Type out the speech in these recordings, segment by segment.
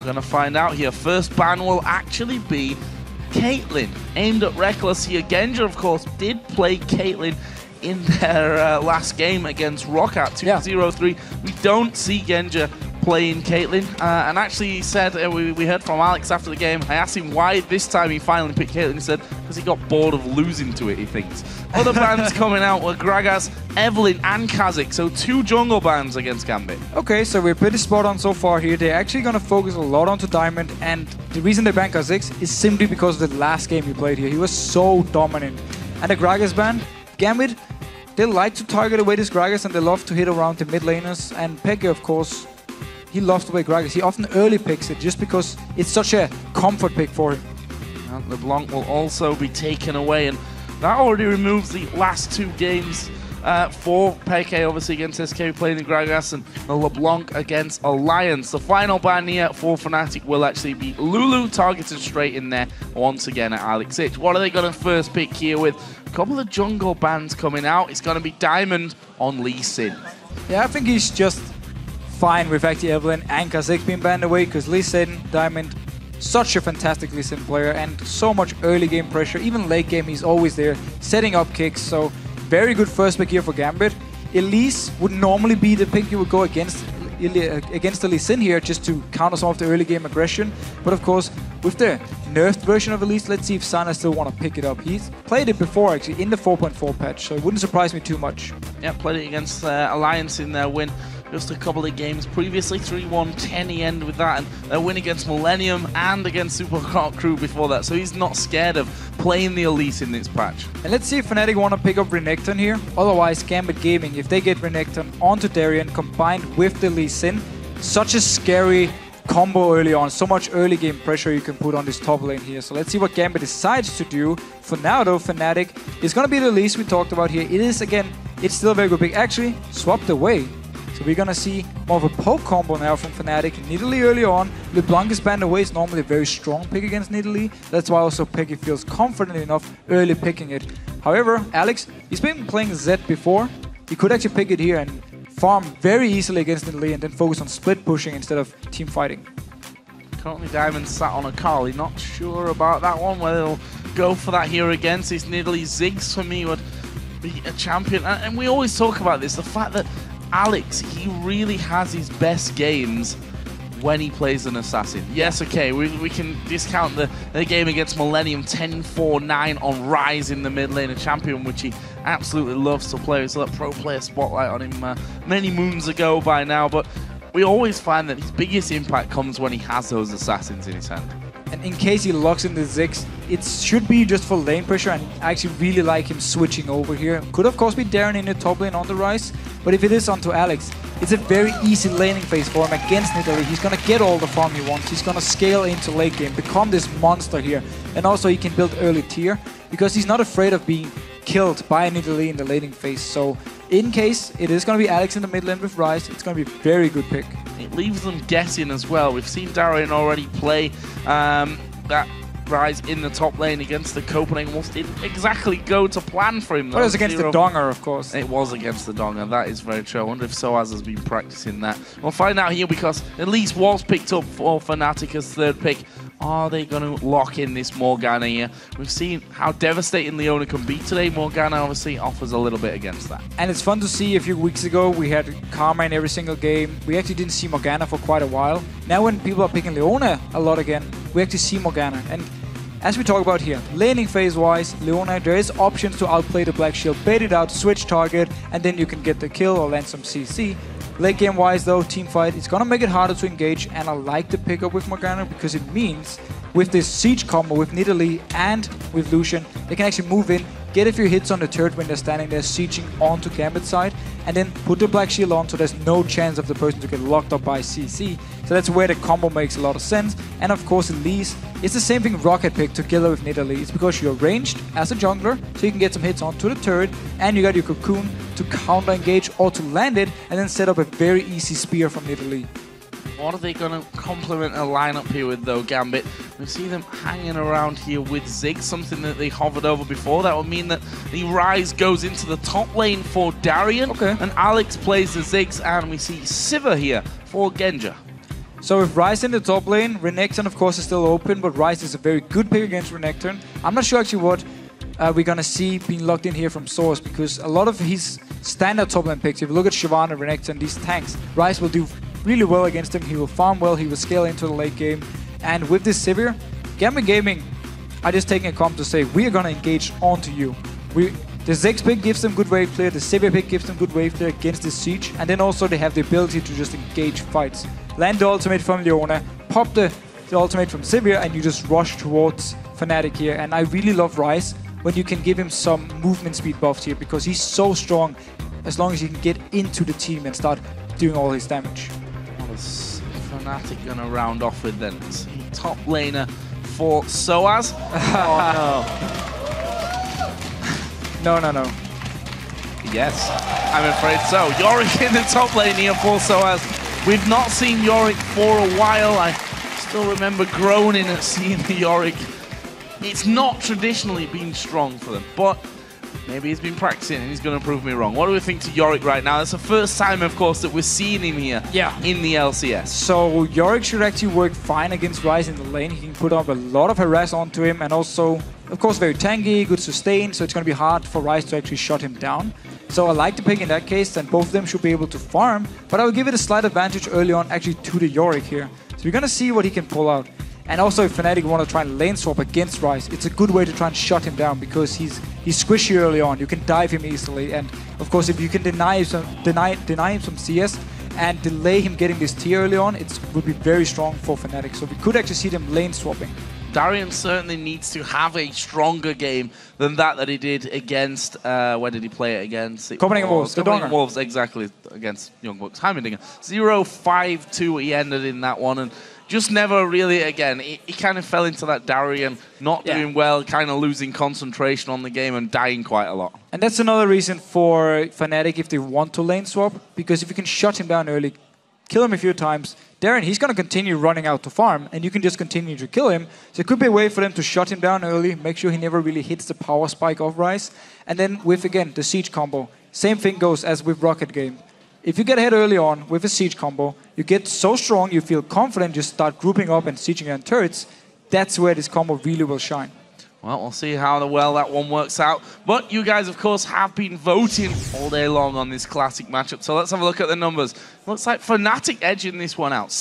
We're going to find out here. First ban will actually be Caitlyn, aimed at Reckless here. Genja, of course, did play Caitlyn in their last game against Roccat 2-0-3. We don't see Genja playing Caitlyn, and actually he said, we heard from Alex after the game, I asked him why this time he finally picked Caitlyn. He said because he got bored of losing to it, he thinks. Other bans coming out were Gragas, Evelynn and Kha'Zix, so 2 jungle bans against Gambit. Okay, so we're pretty spot on so far here. They're actually going to focus a lot onto Diamond, and the reason they banned Kha'Zix is simply because of the last game he played here. He was so dominant. And the Gragas ban, Gambit, they like to target away this Gragas and they love to hit around the mid laners, and Peke, of course, he loves to play Gragas. He often early picks it just because it's such a comfort pick for him. And LeBlanc will also be taken away, and that already removes the last 2 games for Peke, obviously against SK playing the Gragas, and the LeBlanc against Alliance. The final ban here for Fnatic will actually be Lulu, targeted straight in there once again at Alex Ich. What are they going to first pick here with a couple of jungle bans coming out? It's going to be Diamond on Lee Sin. Yeah, I think he's just fine with actually Evelynn and Kha'Zix being banned away, because Lee Sin, Diamond, such a fantastic Lee Sin player and so much early game pressure. Even late game he's always there setting up kicks, so very good first pick here for Gambit. Elise would normally be the pick you would go against the Lee Sin here, just to counter some of the early game aggression. But of course, with the nerfed version of Elise, let's see if Sana still want to pick it up. He's played it before actually in the 4.4 patch, so it wouldn't surprise me too much. Yeah, played it against Alliance in their win just a couple of games previously. 3-1-10 he ended with that, and their win against Millennium and against Super Crew before that, so he's not scared of playing the Elise in this patch. And let's see if Fnatic want to pick up Renekton here. Otherwise, Gambit Gaming, if they get Renekton onto Darien combined with the Lee Sin, such a scary combo early on, so much early game pressure you can put on this top lane here. So let's see what Gambit decides to do. For now though, Fnatic is going to be the Elise we talked about here. It is, again, it's still a very good pick. Actually, swapped away. So we're going to see more of a poke combo now from Fnatic. Nidalee early on. LeBlanc is banned away. It's normally a very strong pick against Nidalee. That's why also Peke feels confident enough early picking it. However, Alex, he's been playing Zed before. He could actually pick it here and farm very easily against Nidalee and then focus on split pushing instead of team fighting. Currently Diamond sat on a Carly. Not sure about that one, whether they'll go for that here against this Nidalee. Ziggs for me would be a champion. And we always talk about this, the fact that Alex, he really has his best games when he plays an assassin. Yes, okay, we can discount the game against Millennium 10-4-9 on Rise in the mid lane, a champion which he absolutely loves to play. It's a pro player spotlight on him many moons ago by now, but we always find that his biggest impact comes when he has those assassins in his hand. And in case he locks in the Ziggs, it should be just for lane pressure, and I actually really like him switching over here. Could of course be Darren in the top lane on the Rise, but if it is onto Alex, it's a very easy laning phase for him against Nidalee. He's going to get all the farm he wants. He's going to scale into late game, become this monster here. And also he can build early tier, because he's not afraid of being killed by Nidalee in the laning phase. So in case it is going to be Alex in the mid lane with Rise, it's going to be a very good pick. It leaves them guessing as well. We've seen Darien already play that Rise in the top lane against the Copenhagen Wolves. Didn't exactly go to plan for him. But it was against the Donger, of course. It was against the Donger, that is very true. I wonder if Soaz has been practicing that. We'll find out here, because Elise was picked up for Fnatic as third pick. Are they going to lock in this Morgana here? We've seen how devastating Leona can be today. Morgana obviously offers a little bit against that. And it's fun to see. A few weeks ago we had Karma in every single game. We actually didn't see Morgana for quite a while. Now when people are picking Leona a lot again, we actually see Morgana. And as we talk about here, laning phase wise, Leona, there is options to outplay the Black Shield, bait it out, switch target, and then you can get the kill or land some CC. Late game wise though, team fight, it's gonna make it harder to engage, and I like the pickup with Morgana because it means with this siege combo with Nidalee and with Lucian, they can actually move in, get a few hits on the turret when they're standing there sieging onto Gambit side, and then put the Black Shield on so there's no chance of the person to get locked up by CC. So that's where the combo makes a lot of sense. And of course Elise, it's the same thing Rocket picked together with Nidalee. It's because you're ranged as a jungler, so you can get some hits onto the turret, and you got your Cocoon to counter engage or to land it, and then set up a very easy spear from Nidalee. What are they going to complement a lineup here with, though, Gambit? We see them hanging around here with Ziggs, something that they hovered over before. That would mean that the Rise goes into the top lane for Darien, and Alex plays the Ziggs, and we see Sivir here for Genja. So with Ryze in the top lane, Renekton of course is still open, but Ryze is a very good pick against Renekton. I'm not sure actually what we're gonna see being locked in here from Source, because a lot of his standard top lane picks, if you look at Shyvana, Renekton, these tanks, Ryze will do really well against him. He will farm well, he will scale into the late game. And with this Sivir, Gambit Gaming are just taking a comp to say, we are gonna engage onto you. The Ziggs pick gives them good wave clear, the Sivir pick gives them good wave clear against this siege, and then also they have the ability to just engage fights. Land the ultimate from Leona, pop the ultimate from Sivir, and you just rush towards Fnatic here. And I really love Ryze when you can give him some movement speed buffs here, because he's so strong as long as he can get into the team and start doing all his damage. What is Fnatic gonna round off with then? Top laner for Soaz. Oh no. No. Yes, I'm afraid so. Yorick in the top lane here for Soaz. We've not seen Yorick for a while. I still remember groaning at seeing the Yorick. It's not traditionally been strong for them, but maybe he's been practicing and he's going to prove me wrong. What do we think to Yorick right now? It's the first time, of course, that we're seeing him here in the LCS. So Yorick should actually work fine against Ryze in the lane. He can put up a lot of harass onto him, and also, of course, very tanky, good sustain, so it's going to be hard for Ryze to actually shut him down. So I like the pick in that case, and both of them should be able to farm, but I will give it a slight advantage early on actually to the Yorick here. So we're going to see what he can pull out. And also if Fnatic want to try and lane swap against Ryze, it's a good way to try and shut him down, because he's squishy early on. You can dive him easily, and of course if you can deny him some CS and delay him getting this tier early on, it would be very strong for Fnatic. So we could actually see them lane swapping. Darian certainly needs to have a stronger game than that he did against, where did he play it against? Copenhagen Wolves, Copenhagen Wolves, exactly, against Young Bucks. Heimerdinger. 0-5-2 he ended in that one, and just never really, again, he kind of fell into that Darian, not doing well, kind of losing concentration on the game and dying quite a lot. And that's another reason for Fnatic if they want to lane swap, because if you can shut him down early, kill him a few times, Darren, he's going to continue running out to farm, and you can just continue to kill him. So it could be a way for them to shut him down early, make sure he never really hits the power spike of Ryze. And then with, again, the siege combo, same thing goes as with Rocket Game. If you get ahead early on with a siege combo, you get so strong, you feel confident, just start grouping up and sieging on turrets. That's where this combo really will shine. Well, we'll see how well that one works out. But you guys, of course, have been voting all day long on this classic matchup. So let's have a look at the numbers. Looks like Fnatic edging this one out.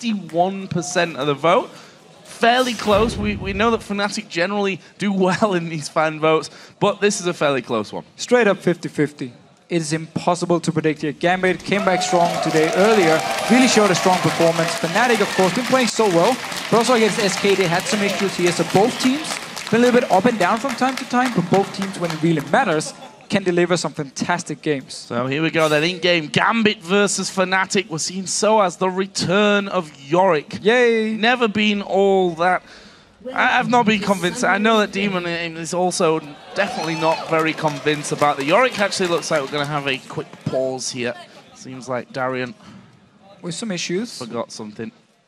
61% of the vote. Fairly close. We know that Fnatic generally do well in these fan votes, but this is a fairly close one. Straight up 50-50. It is impossible to predict here. Gambit came back strong today earlier, really showed a strong performance. Fnatic, of course, been playing so well, but also against SK, they had some issues here. So both teams been a little bit up and down from time to time, but both teams, when it really matters, can deliver some fantastic games. So here we go then, in-game Gambit versus Fnatic. We're seeing Soaz, the return of Yorick. Yay! Never been all that... I've not been convinced. I know that Demon is also definitely not very convinced about the Yorick. Actually looks like we're going to have a quick pause here. Seems like Darian... with some issues. Forgot something.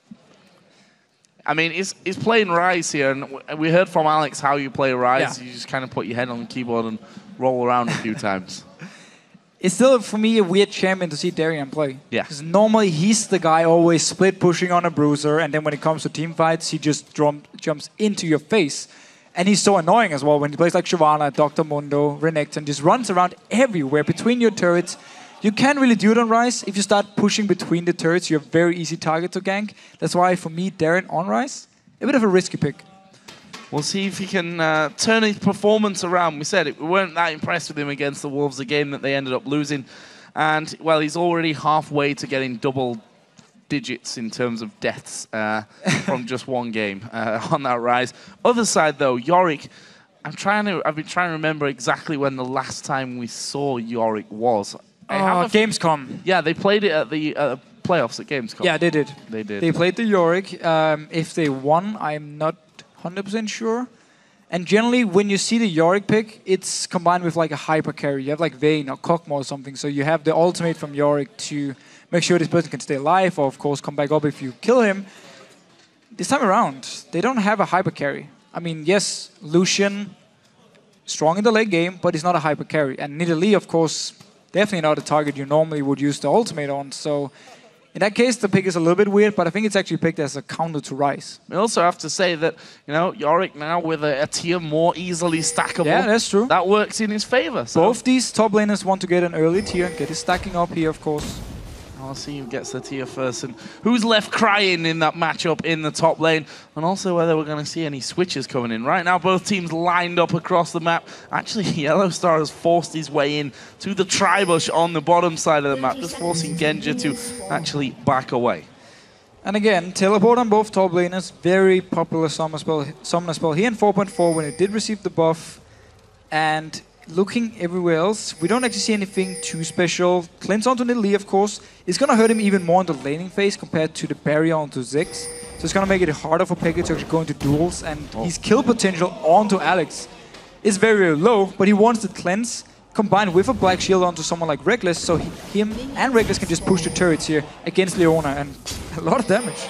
I mean, he's playing Ryze here, and we heard from Alex how you play Ryze. You just kind of put your head on the keyboard and roll around a few times. It's still, for me, a weird champion to see Darian play. Yeah. Because normally he's the guy always split pushing on a bruiser, and then when it comes to team fights, he just jumps into your face. And he's so annoying as well when he plays like Shyvana, Dr. Mundo, Renekton, just runs around everywhere between your turrets. You can't really do it on Ryze. If you start pushing between the turrets, you're a very easy target to gank. That's why, for me, Darren on Ryze, a bit of a risky pick. We'll see if he can turn his performance around. We said it, we weren't that impressed with him against the Wolves, a game that they ended up losing. And, well, he's already halfway to getting double digits in terms of deaths from just one game on that Ryze. Other side, though, Yorick, I've been trying to remember exactly when the last time we saw Yorick was. Gamescom. Yeah, they played it at the playoffs at Gamescom. Yeah, they did. They did. They played the Yorick. If they won, I'm not 100% sure. And generally, when you see the Yorick pick, it's combined with like a hyper carry. You have like Vayne or Kog'Maw or something. So you have the ultimate from Yorick to make sure this person can stay alive, or of course come back up if you kill him. This time around, they don't have a hyper carry. I mean, yes, Lucian, strong in the late game, but he's not a hyper carry. And Nidalee, of course, definitely not a target you normally would use the ultimate on. So In that case, the pick is a little bit weird, but I think it's actually picked as a counter to Ryze. We also have to say that, you know, Yorick now with a tier more easily stackable. Yeah, that's true. That works in his favor. So. Both these top laners want to get an early tier, get his stacking up here, of course. I'll see who gets the tier first and who's left crying in that matchup in the top lane, and also whether we're going to see any switches coming in. Right now, both teams lined up across the map. Actually, Yellowstar has forced his way in to the Tribush on the bottom side of the map, just forcing Genja to actually back away. And again, teleport on both top laners, very popular summoner spell here in 4.4 when it did receive the buff. And looking everywhere else, we don't actually see anything too special. Cleanse onto Nidalee, of course, is going to hurt him even more in the laning phase compared to the barrier onto Ziggs. So it's going to make it harder for Peke to actually go into duels, and his kill potential onto Alex is very, very low, but he wants the cleanse combined with a Black Shield onto someone like Reckless, so him and Reckless can just push the turrets here against Leona, and a lot of damage.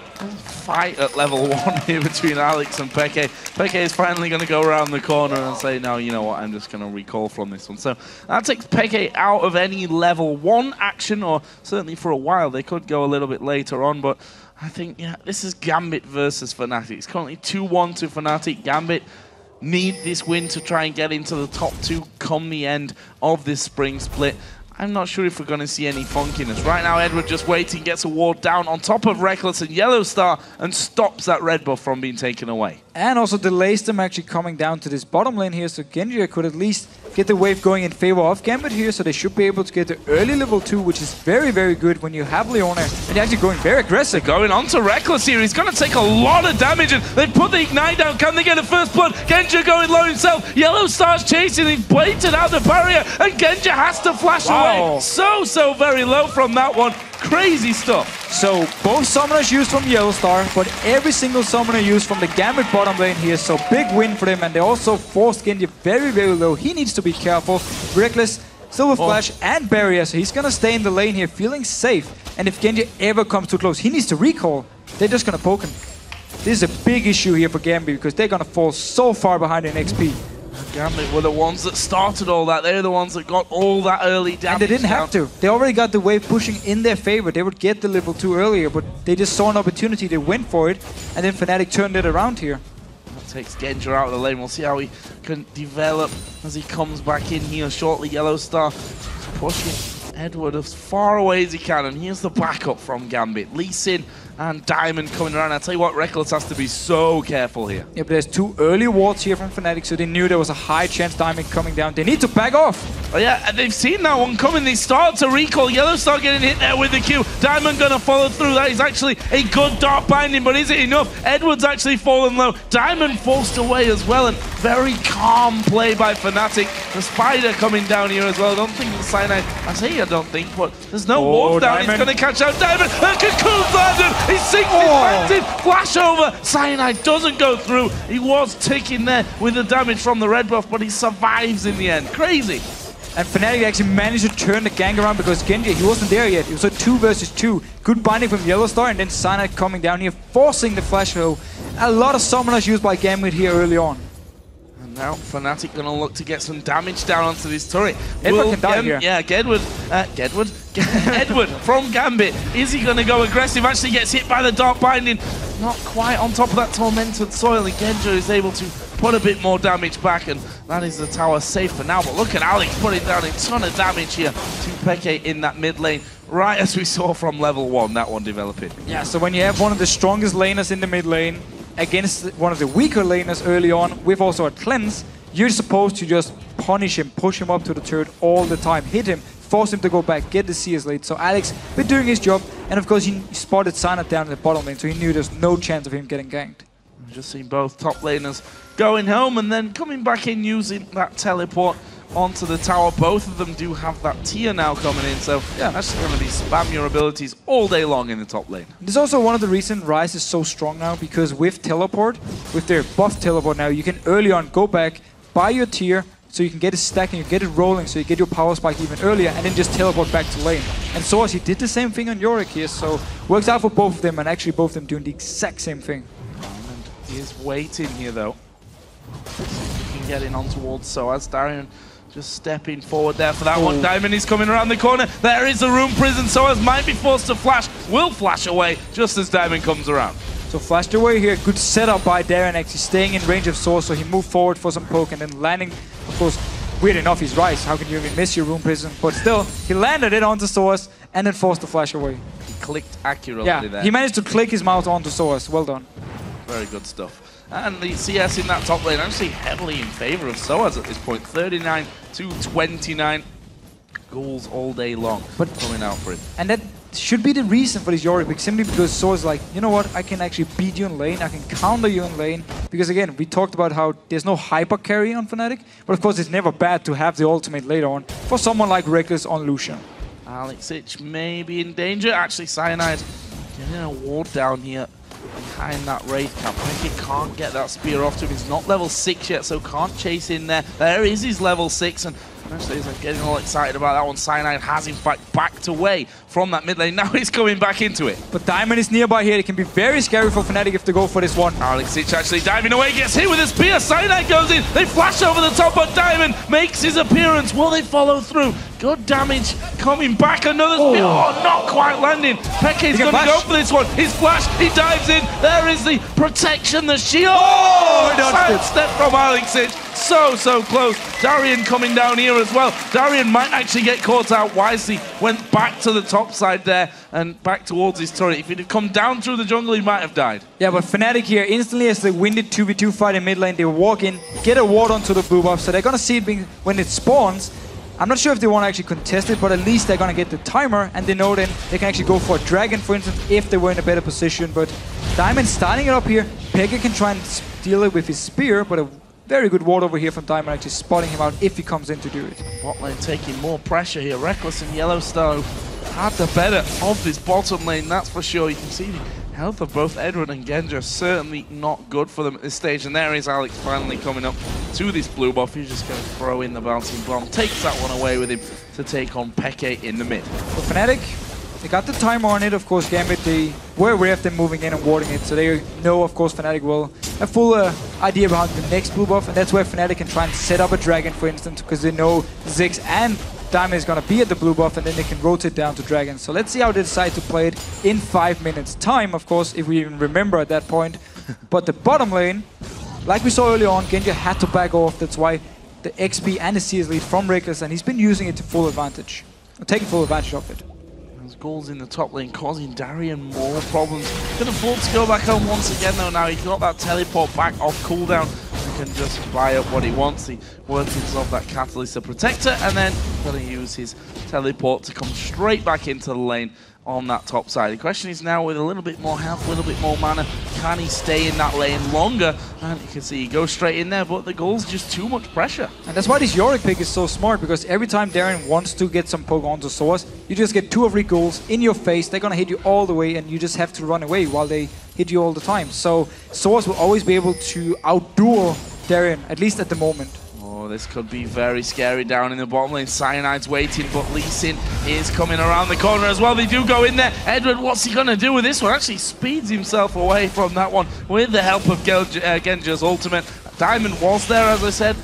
Fight at level 1 here between Alex and Peke. Peke is finally going to go around the corner and say, no, you know what, I'm just going to recall from this one. So that takes Peke out of any level 1 action, or certainly for a while. They could go a little bit later on, but I think, yeah, this is Gambit versus Fnatic. It's currently 2-1 to Fnatic. Gambit need this win to try and get into the top 2 come the end of this spring split. I'm not sure if we're going to see any funkiness. Right now, Edward just waiting, gets a ward down on top of Reckless and Yellowstar and stops that red buff from being taken away. And also delays them actually coming down to this bottom lane here, so Genji could at least get the wave going in favor of Gambit here, so they should be able to get the early level 2, which is very, very good when you have Leona, and they're actually going very aggressive. They're going on to Reckless here. He's going to take a lot of damage, and they put the Ignite down. Can they get a first blood? Genji going low himself. Yellowstar's chasing. He's baited out the barrier, and Genji has to flash away. So very low from that one. Crazy stuff. So both summoners used from Yellowstar, but every single summoner used from the Gambit bottom lane here. So big win for them, and they also forced Genji very, very low. He needs to be careful. Reckless, Silver Flash, and Barrier, so he's gonna stay in the lane here, feeling safe. And if Genji ever comes too close, he needs to recall. They're just gonna poke him. This is a big issue here for Gambit because they're gonna fall so far behind in XP. Gambit were the ones that started all that. They're the ones that got all that early damage. And they didn't have to. They already got the wave pushing in their favor. They would get the level 2 earlier, but they just saw an opportunity. They went for it, and then Fnatic turned it around here. That takes Genja out of the lane. We'll see how he can develop as he comes back in here shortly. Yellowstar pushing Edward as far away as he can, and here's the backup from Gambit. Lee Sin and Diamond coming around. I tell you what, Reckless has to be so careful here. Yeah, but there's 2 early wards here from Fnatic, so they knew there was a high chance Diamond coming down. They need to back off. Oh yeah, and they've seen that one coming. They start to recall. Yellowstar getting hit there with the Q. Diamond gonna follow through. That is actually a good dark binding, but is it enough? Edward's actually fallen low. Diamond forced away as well, and very calm play by Fnatic. The Spider coming down here as well. I don't think the Cyanide, I don't think, but there's no wolf down. He's gonna catch out Diamond. Cocoon's landed. He sinks his planted. Flash over. Cyanide doesn't go through. He was ticking there with the damage from the red buff, but he survives in the end. Crazy. And Fnatic actually managed to turn the gang around because Genji, he wasn't there yet. It was a 2 versus 2. Good binding from Yellowstar, and then Cyanide coming down here, forcing the flash throw. A lot of summoners used by Gambit here early on. And now Fnatic gonna look to get some damage down onto this turret. Edward can die here. Yeah, Edward from Gambit. Is he gonna go aggressive? Actually gets hit by the dark binding. Not quite on top of that tormented soil, and Genja is able to put a bit more damage back, and that is the tower safe for now. But look at Alex putting down a ton of damage here to Peke in that mid lane, right as we saw from level 1, that one developing. Yeah, so when you have one of the strongest laners in the mid lane against one of the weaker laners early on, with also a cleanse, you're supposed to just punish him, push him up to the turret all the time, hit him, force him to go back, get the CS late. So Alex been doing his job, and of course he spotted Sana down in the bottom lane, so he knew there's no chance of him getting ganked. We've just seen both top laners going home and then coming back in using that teleport onto the tower. Both of them do have that tier now coming in, so yeah, that's going to be spam your abilities all day long in the top lane. This is also one of the reasons Ryze is so strong now, because with teleport, with their buff teleport now, you can early on go back, buy your tier, so you can get it stacking, you get it rolling, so you get your power spike even earlier, and then just teleport back to lane. And so he did the same thing on Yorick here, so works out for both of them, and actually both of them doing the exact same thing. He is waiting here though. He can get in on towards Soaz. Darian just stepping forward there for that one. Diamond is coming around the corner. There is a room prison. Soaz might be forced to flash. Will flash away just as Diamond comes around. So flashed away here. Good setup by Darren, actually staying in range of Soaz, so he moved forward for some poke and then landing, of course, weird enough, he's right. How can you even miss your room prison? But still, he landed it onto Soaz and then forced the flash away. He clicked accurately there. He managed to click his mouse onto Soaz. Well done. Very good stuff. And the CS in that top lane actually heavily in favor of Soaz at this point. 39 to 29. Goals all day long coming out for him. And that should be the reason for this Yorick pick, simply because Soaz is like, you know what, I can actually beat you in lane, I can counter you in lane. Because again, we talked about how there's no hyper carry on Fnatic, but of course it's never bad to have the ultimate later on for someone like Reckless on Lucian. Alexic may be in danger. Actually, Cyanide getting a ward down here behind that Wraith camp. Peke can't get that spear off to him. He's not level 6 yet, so can't chase in there. There is his level 6, and actually, as I'm getting all excited about that one, Cyanide has in fact backed away from that mid lane. Now he's coming back into it. But Diamond is nearby here. It can be very scary for Fnatic if they go for this one. Alexic actually diving away, gets hit with a spear. Cyanide goes in. They flash over the top, but Diamond makes his appearance. Will they follow through? Good damage coming back. Another spear. Oh, not quite landing. Peke's going to go for this one. His flash. He dives in. There is the protection, the shield. Oh, side step from Alexic. So close. Darian coming down here as well. Darian might actually get caught out wisely. Went back to the top side there and back towards his turret. If he'd have come down through the jungle, he might have died. Yeah, but Fnatic here, instantly as they win the 2v2 fight in mid lane, they walk in, get a ward onto the blue buff, so they're going to see it being, when it spawns. I'm not sure if they want to actually contest it, but at least they're going to get the timer, and they know then they can actually go for a dragon, for instance, if they were in a better position. But Diamond starting it up here. Peke can try and steal it with his spear, but a very good ward over here from Diamond, actually spotting him out if he comes in to do it. Bot lane taking more pressure here. Reckless and Yellowstone had the better of this bottom lane, that's for sure. You can see the health of both Edward and Genja certainly not good for them at this stage. And there is Alex finally coming up to this blue buff. He's just going to throw in the bouncing bomb. Takes that one away with him to take on Peke in the mid. For Fnatic, they got the timer on it. Of course, Gambit, they were aware of them moving in and warding it. So they know, of course, Fnatic will have full idea behind the next blue buff. And that's where Fnatic can try and set up a dragon, for instance, because they know Ziggs and Diamond is going to be at the blue buff, and then they can rotate down to Dragon. So let's see how they decide to play it in 5 minutes time, of course, if we even remember at that point. But the bottom lane, like we saw earlier on, Genja had to back off. That's why the XP and the CS lead from Reckless, and he's been using it to full advantage, taking full advantage of it. Those goals in the top lane causing Darian more problems. Can afford to go back home once again though now. He's got that teleport back off cooldown. He can just buy up what he wants. The workings of that catalyst to protector, and then going to use his teleport to come straight back into the lane on that top side. The question is now, with a little bit more health, a little bit more mana, can he stay in that lane longer? And you can see he goes straight in there, but the goal's just too much pressure. And that's why this Yorick pick is so smart, because every time Darren wants to get some poke onto Soaz, you just get 2 or 3 goals in your face. They're going to hit you all the way, and you just have to run away while they hit you all the time. So Soaz will always be able to outduel Darren, at least at the moment. Oh, this could be very scary down in the bottom lane. Cyanide's waiting, but Lee Sin is coming around the corner as well. They do go in there. Edward, what's he going to do with this one? Actually speeds himself away from that one with the help of Genja's ultimate. Diamond was there, as I said.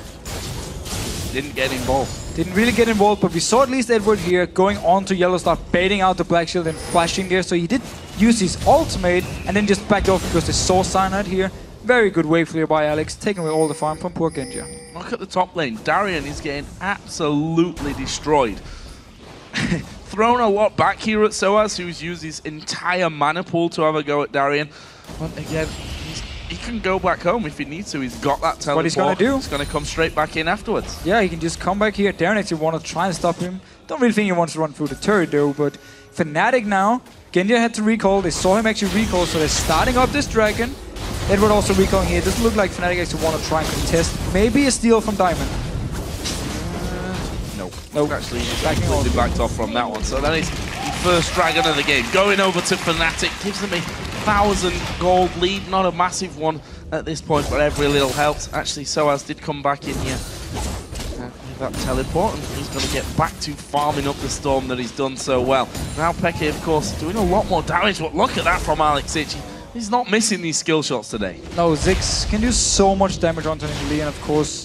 Didn't get involved. Didn't really get involved, but we saw at least Edward here going on to Yellow Star, baiting out the Black Shield and flashing there. So he did use his ultimate and then just backed off because they saw Cyanide here. Very good wave clear by Alex, taking away all the farm from poor Genja. Look at the top lane. Darian is getting absolutely destroyed. Thrown a lot back here at Soaz, who's used his entire mana pool to have a go at Darian. But again, he can go back home if he needs to. He's got that teleport. What he's going to do. He's going to come straight back in afterwards. Yeah, he can just come back here. Darren actually want to try and stop him. Don't really think he wants to run through the turret though, but Fnatic now, Genja had to recall. They saw him actually recall, so they're starting up this dragon. Edward also recalling here. It doesn't look like Fnatic actually want to try and contest. Maybe a steal from Diamond. Nope. Actually, he's completely backed off from that one. So that is the first dragon of the game. Going over to Fnatic. Gives them a 1,000 gold lead. Not a massive one at this point, but every little helps. Actually, Soaz did come back in here with that teleport, and he's going to get back to farming up the storm that he's done so well. Now Peke, of course, doing a lot more damage, but look at that from Alexic. He's not missing these skill shots today. No, Ziggs can do so much damage onto Lee, and of course,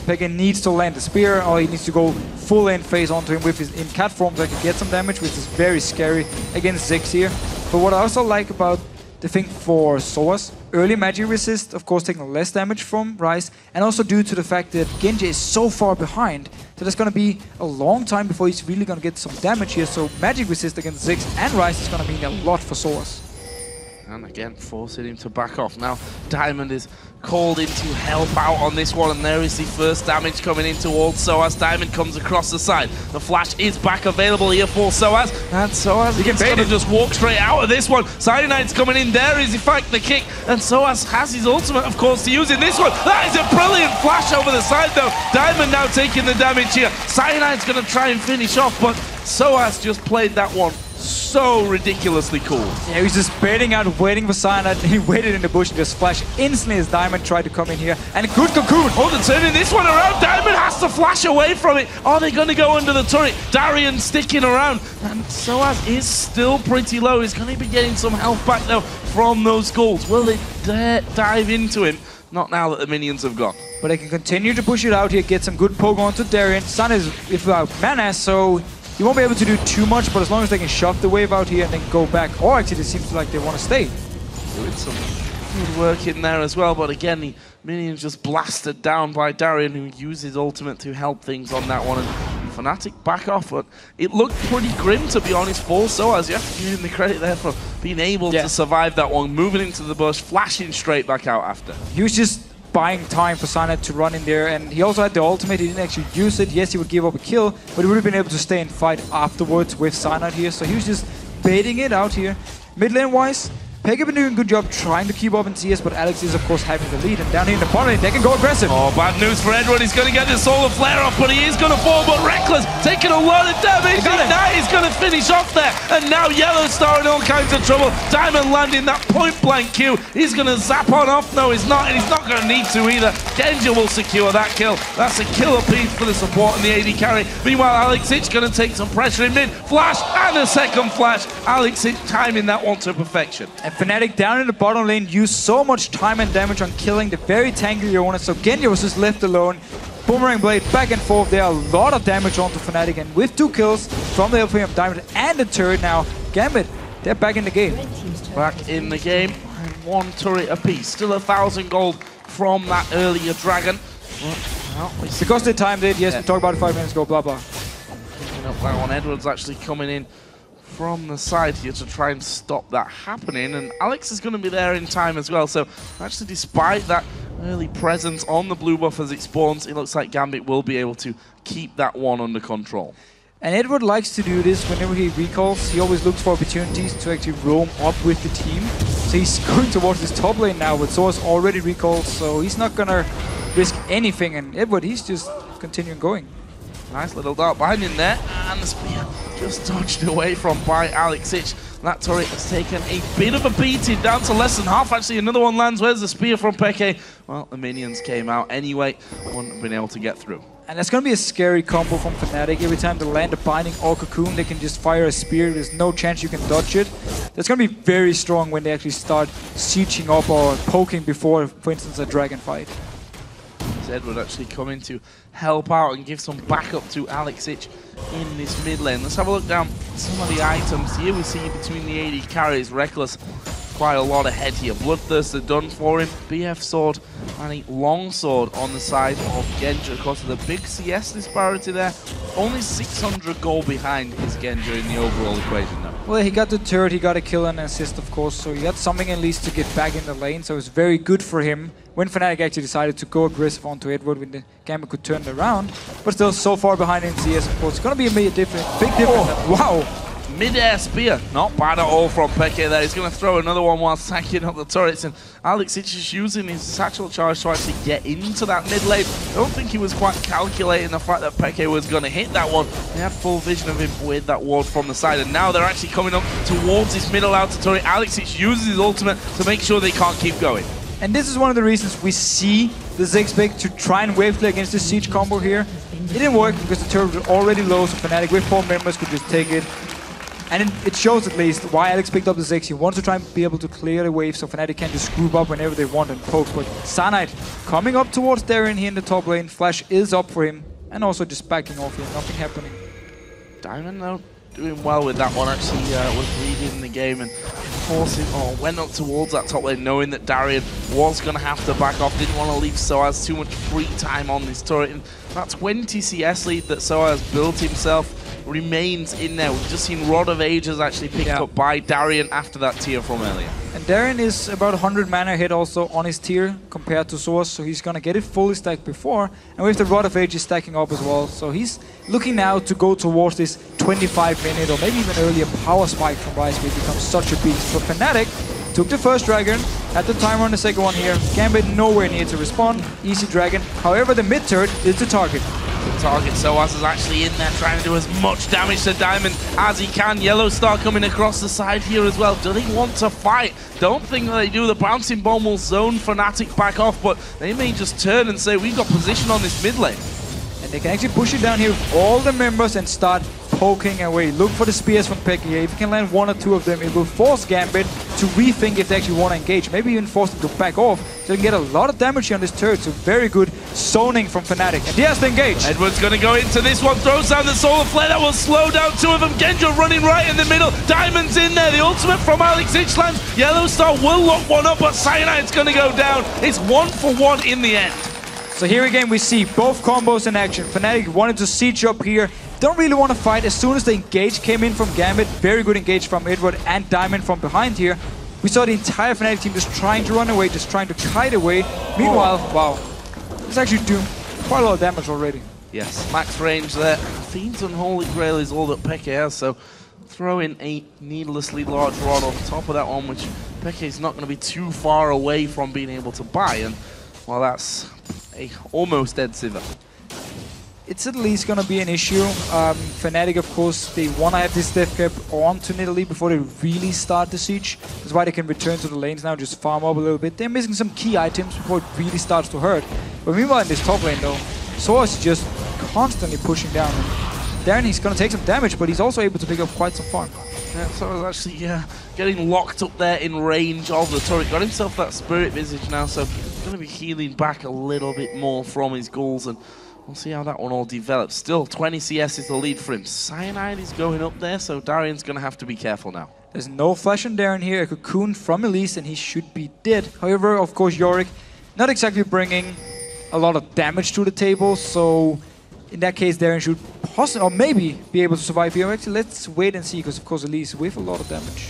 Peke needs to land the spear, or he needs to go full in phase onto him with his in cat form so he can get some damage, which is very scary against Ziggs here. But what I also like about the thing for Soaz, early magic resist, of course taking less damage from Ryze, and also due to the fact that Genji is so far behind, so there's gonna be a long time before he's really gonna get some damage here, so magic resist against Ziggs and Ryze is gonna mean a lot for Soaz. And again, forcing him to back off. Now, Diamond is called in to help out on this one, and there is the first damage coming in towards Soaz. Diamond comes across the side. The flash is back available here for Soaz, and Soaz is going to just walk straight out of this one. Cyanide's coming in. There is, in fact, the kick, and Soaz has his ultimate, of course, to use in this one. That is a brilliant flash over the side, though. Diamond now taking the damage here. Cyanide's going to try and finish off, but Soaz just played that one so ridiculously cool. Yeah, he was just baiting out, waiting for Cyanide, and he waited in the bush and just flashed instantly as Diamond tried to come in here. And a good cocoon! Oh, they're turning this one around. Diamond has to flash away from it. Are they going to go under the turret? Darian sticking around. And Soaz is still pretty low. He's going to be getting some health back, though, from those goals. Will they dare dive into him? Not now that the minions have gone. But they can continue to push it out here, get some good poke onto Darian. Sun is without mana, so he won't be able to do too much, but as long as they can shove the wave out here and then go back, or actually it seems like they want to stay. Doing some good work in there as well, but again, the minions just blasted down by Darian, who used his ultimate to help things on that one. And Fnatic back off, but it looked pretty grim, to be honest, for Soaz. You have to give him the credit there for being able to survive that one, moving into the bush, flashing straight back out after. He was just buying time for Cyanide to run in there, and he also had the ultimate. He didn't actually use it. Yes, he would give up a kill, but he would have been able to stay and fight afterwards with Cyanide here, so he was just baiting it out here. Mid lane wise, Peke been doing a good job trying to keep up in CS, but Alex is of course having the lead, and down here in the bottom lane, they can go aggressive. Oh, bad news for Edward. He's going to get the solar flare off, but he is going to fall, but Reckless taking a lot of damage. Ignite is going to finish off there, and now Yellow Star in all kinds of trouble. Diamond landing that point blank Q. He's going to zap on off. No, he's not, and he's not going to need to either. Genji will secure that kill. That's a killer piece for the support and the AD carry. Meanwhile, Alex Itch going to take some pressure in mid. Flash and a second flash. Alex Itch timing that one to perfection. And Fnatic down in the bottom lane used so much time and damage on killing the very tanky Leona, so Genji was just left alone. Boomerang Blade back and forth there, a lot of damage onto Fnatic, and with 2 kills from the LPM of Diamond and the turret now, Gambit, they're back in the game. Back in the game, and 1 turret apiece. Still 1,000 gold from that earlier dragon. Well, because they timed it, yes, we talked about it 5 minutes ago, blah blah. Picking up that one, Edward's actually coming in from the side here to try and stop that happening, and Alex is going to be there in time as well, so actually despite that early presence on the blue buff as it spawns, it looks like Gambit will be able to keep that one under control. And Edward likes to do this whenever he recalls. He always looks for opportunities to actually roam up with the team. So he's going towards this top lane now, but Soaz already recalled, so he's not going to risk anything, and Edward, he's just continuing going. Nice little dart behind him there, and the spear just dodged away from by Alex Itch. That turret has taken a bit of a beating, down to less than half. Actually, another one lands. Where's the spear from Peke? Well, the minions came out anyway, wouldn't have been able to get through. And that's going to be a scary combo from Fnatic. Every time they land a Binding or Cocoon, they can just fire a spear. There's no chance you can dodge it. That's going to be very strong when they actually start sieging up or poking before, for instance, a dragon fight. Edward actually coming to help out and give some backup to Alex Itch in this mid lane. Let's have a look down some of the items here. We see between the AD carries, Reckless quite a lot ahead here. Bloodthirster done for him, BF sword and a long sword on the side of Genji. Of course, with a big CS disparity there. Only 600 gold behind is Genji in the overall equation though. Well, he got the turret, he got a kill and an assist, of course, so he got something at least to get back in the lane, so it's very good for him when Fnatic actually decided to go aggressive onto Edward when the Gambit could turn it around. But still so far behind in CS, of course. It's going to be a big difference. Wow! Mid-air spear, not bad at all from Peke there. He's going to throw another one while stacking up the turrets, and Alex Itch is using his satchel charge to actually get into that mid lane. I don't think he was quite calculating the fact that Peke was going to hit that one. They had full vision of him with that ward from the side, and now they're actually coming up towards this middle outer turret. Alex Itch uses his ultimate to make sure they can't keep going. And this is one of the reasons we see the Ziggs pick to try and wave play against this siege combo here. It didn't work because the turret was already low, so Fnatic with 4 members could just take it. And it shows at least why Alex picked up the Ziggs. He wants to try and be able to clear the wave so Fnatic can just group up whenever they want and poke. But Cyanide coming up towards Darien here in the top lane. Flash is up for him. And also just backing off here, nothing happening. Diamond though, doing well with that one. Actually was leading the game and forcing, went up towards that top lane knowing that Darien was going to have to back off. Didn't want to leave Soaz too much free time on this turret. And that 20 CS lead that Soaz built himself remains in there. We've just seen Rod of Ages actually picked up by Darien after that tier from earlier. And Darien is about 100 mana ahead also on his tier compared to Soaz, so he's gonna get it fully stacked before. And with the Rod of Ages stacking up as well, so he's looking now to go towards this 25-minute or maybe even earlier power spike from Ryze where he becomes such a beast. So Fnatic took the first dragon, had the timer on the second one here. Gambit nowhere near to respond, easy dragon. However, the mid turret is the target. Target Soaz is actually in there trying to do as much damage to Diamond as he can. Yellow Star coming across the side here as well. Do they want to fight? Don't think that they do. The bouncing bomb will zone Fnatic back off, but they may just turn and say, we've got position on this mid lane. And they can actually push it down here with all the members and start poking away. Look for the spears from Pekka here. If you can land one or two of them, it will force Gambit to rethink if they actually want to engage. Maybe even force them to back off so they can get a lot of damage here on this turret. So very good zoning from Fnatic. And he has to engage. Edward's going to go into this one, throws down the Solar Flare. That will slow down two of them. Genja running right in the middle. Diamond's in there. The ultimate from Alex Ichlands. Yellow Star will lock one up, but Cyanide's going to go down. It's 1-for-1 in the end. So here again we see both combos in action. Fnatic wanted to siege up here. Don't really want to fight. As soon as the engage came in from Gambit, very good engage from Edward and Diamond from behind here. We saw the entire Fnatic team just trying to run away, just trying to kite away. Meanwhile, wow, it's actually doing quite a lot of damage already. Yes, max range there. Fiend's Unholy Grail is all that Pekka has, so throw in a needlessly large rod on top of that one, which Pekka is not going to be too far away from being able to buy. And well, that's a almost dead Sivir. It's at least going to be an issue. Fnatic, of course, they want to have this death cap on to Nidalee before they really start the siege. That's why they can return to the lanes now, just farm up a little bit. They're missing some key items before it really starts to hurt. But meanwhile, in this top lane, though, Soaz is just constantly pushing down. And Darren, he's going to take some damage, but he's also able to pick up quite some farm. Yeah, Soaz actually getting locked up there in range of the turret. Got himself that Spirit Visage now, so going to be healing back a little bit more from his ghouls. And we'll see how that one all develops. Still, 20 CS is the lead for him. Cyanide is going up there, so Darian's going to have to be careful now. There's no flash on Darien here. A cocoon from Elise, and he should be dead. However, of course, Yorick not exactly bringing a lot of damage to the table, so in that case, Darien should possibly, or maybe, be able to survive here. Actually, let's wait and see, because of course, Elise with a lot of damage.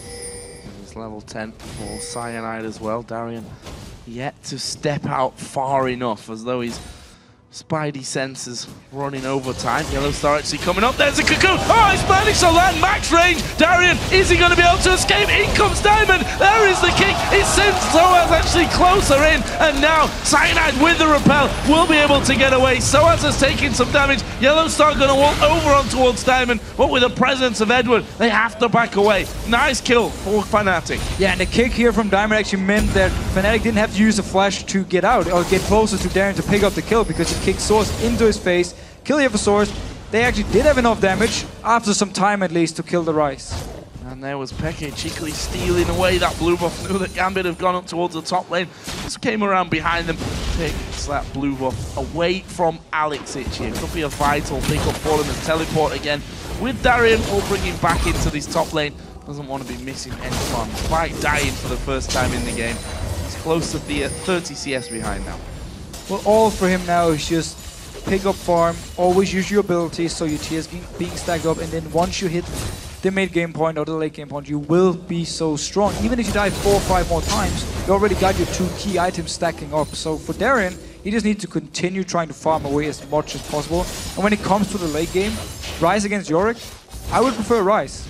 It's level 10 for Cyanide as well. Darien yet to step out far enough, as though he's Spidey senses running over time. Yellow Star actually coming up. There's a cocoon. Oh, he's managed to land max range. Darien, is he going to be able to escape? In comes Diamond. There is the kick. It sends Soaz actually closer in. And now Cyanide with the repel will be able to get away. Soaz has taken some damage. Yellow Star going to walk over on towards Diamond. But with the presence of Edward, they have to back away. Nice kill for Fnatic. Yeah, and the kick here from Diamond actually meant that Fnatic didn't have to use the flash to get out or get closer to Darien to pick up the kill, because he kicked Source into his face, kill here for Source. They actually did have enough damage, after some time at least, to kill the Ryze. And there was Pekka cheekily stealing away that blue buff. Knew that Gambit have gone up towards the top lane. Just came around behind them, takes that blue buff away from Alex Ich here. Could be a vital pickup for him and teleport again. With Darien, we'll bring him back into this top lane. Doesn't want to be missing any farm, despite dying for the first time in the game. He's close to the 30 CS behind now. Well, all for him now is just pick up farm, always use your abilities so your tiers being stacked up, and then once you hit the mid game point or the late game point, you will be so strong. Even if you die 4 or 5 more times, you already got your 2 key items stacking up. So for Darien, he just needs to continue trying to farm away as much as possible. And when it comes to the late game, Ryze against Yorick, I would prefer Ryze.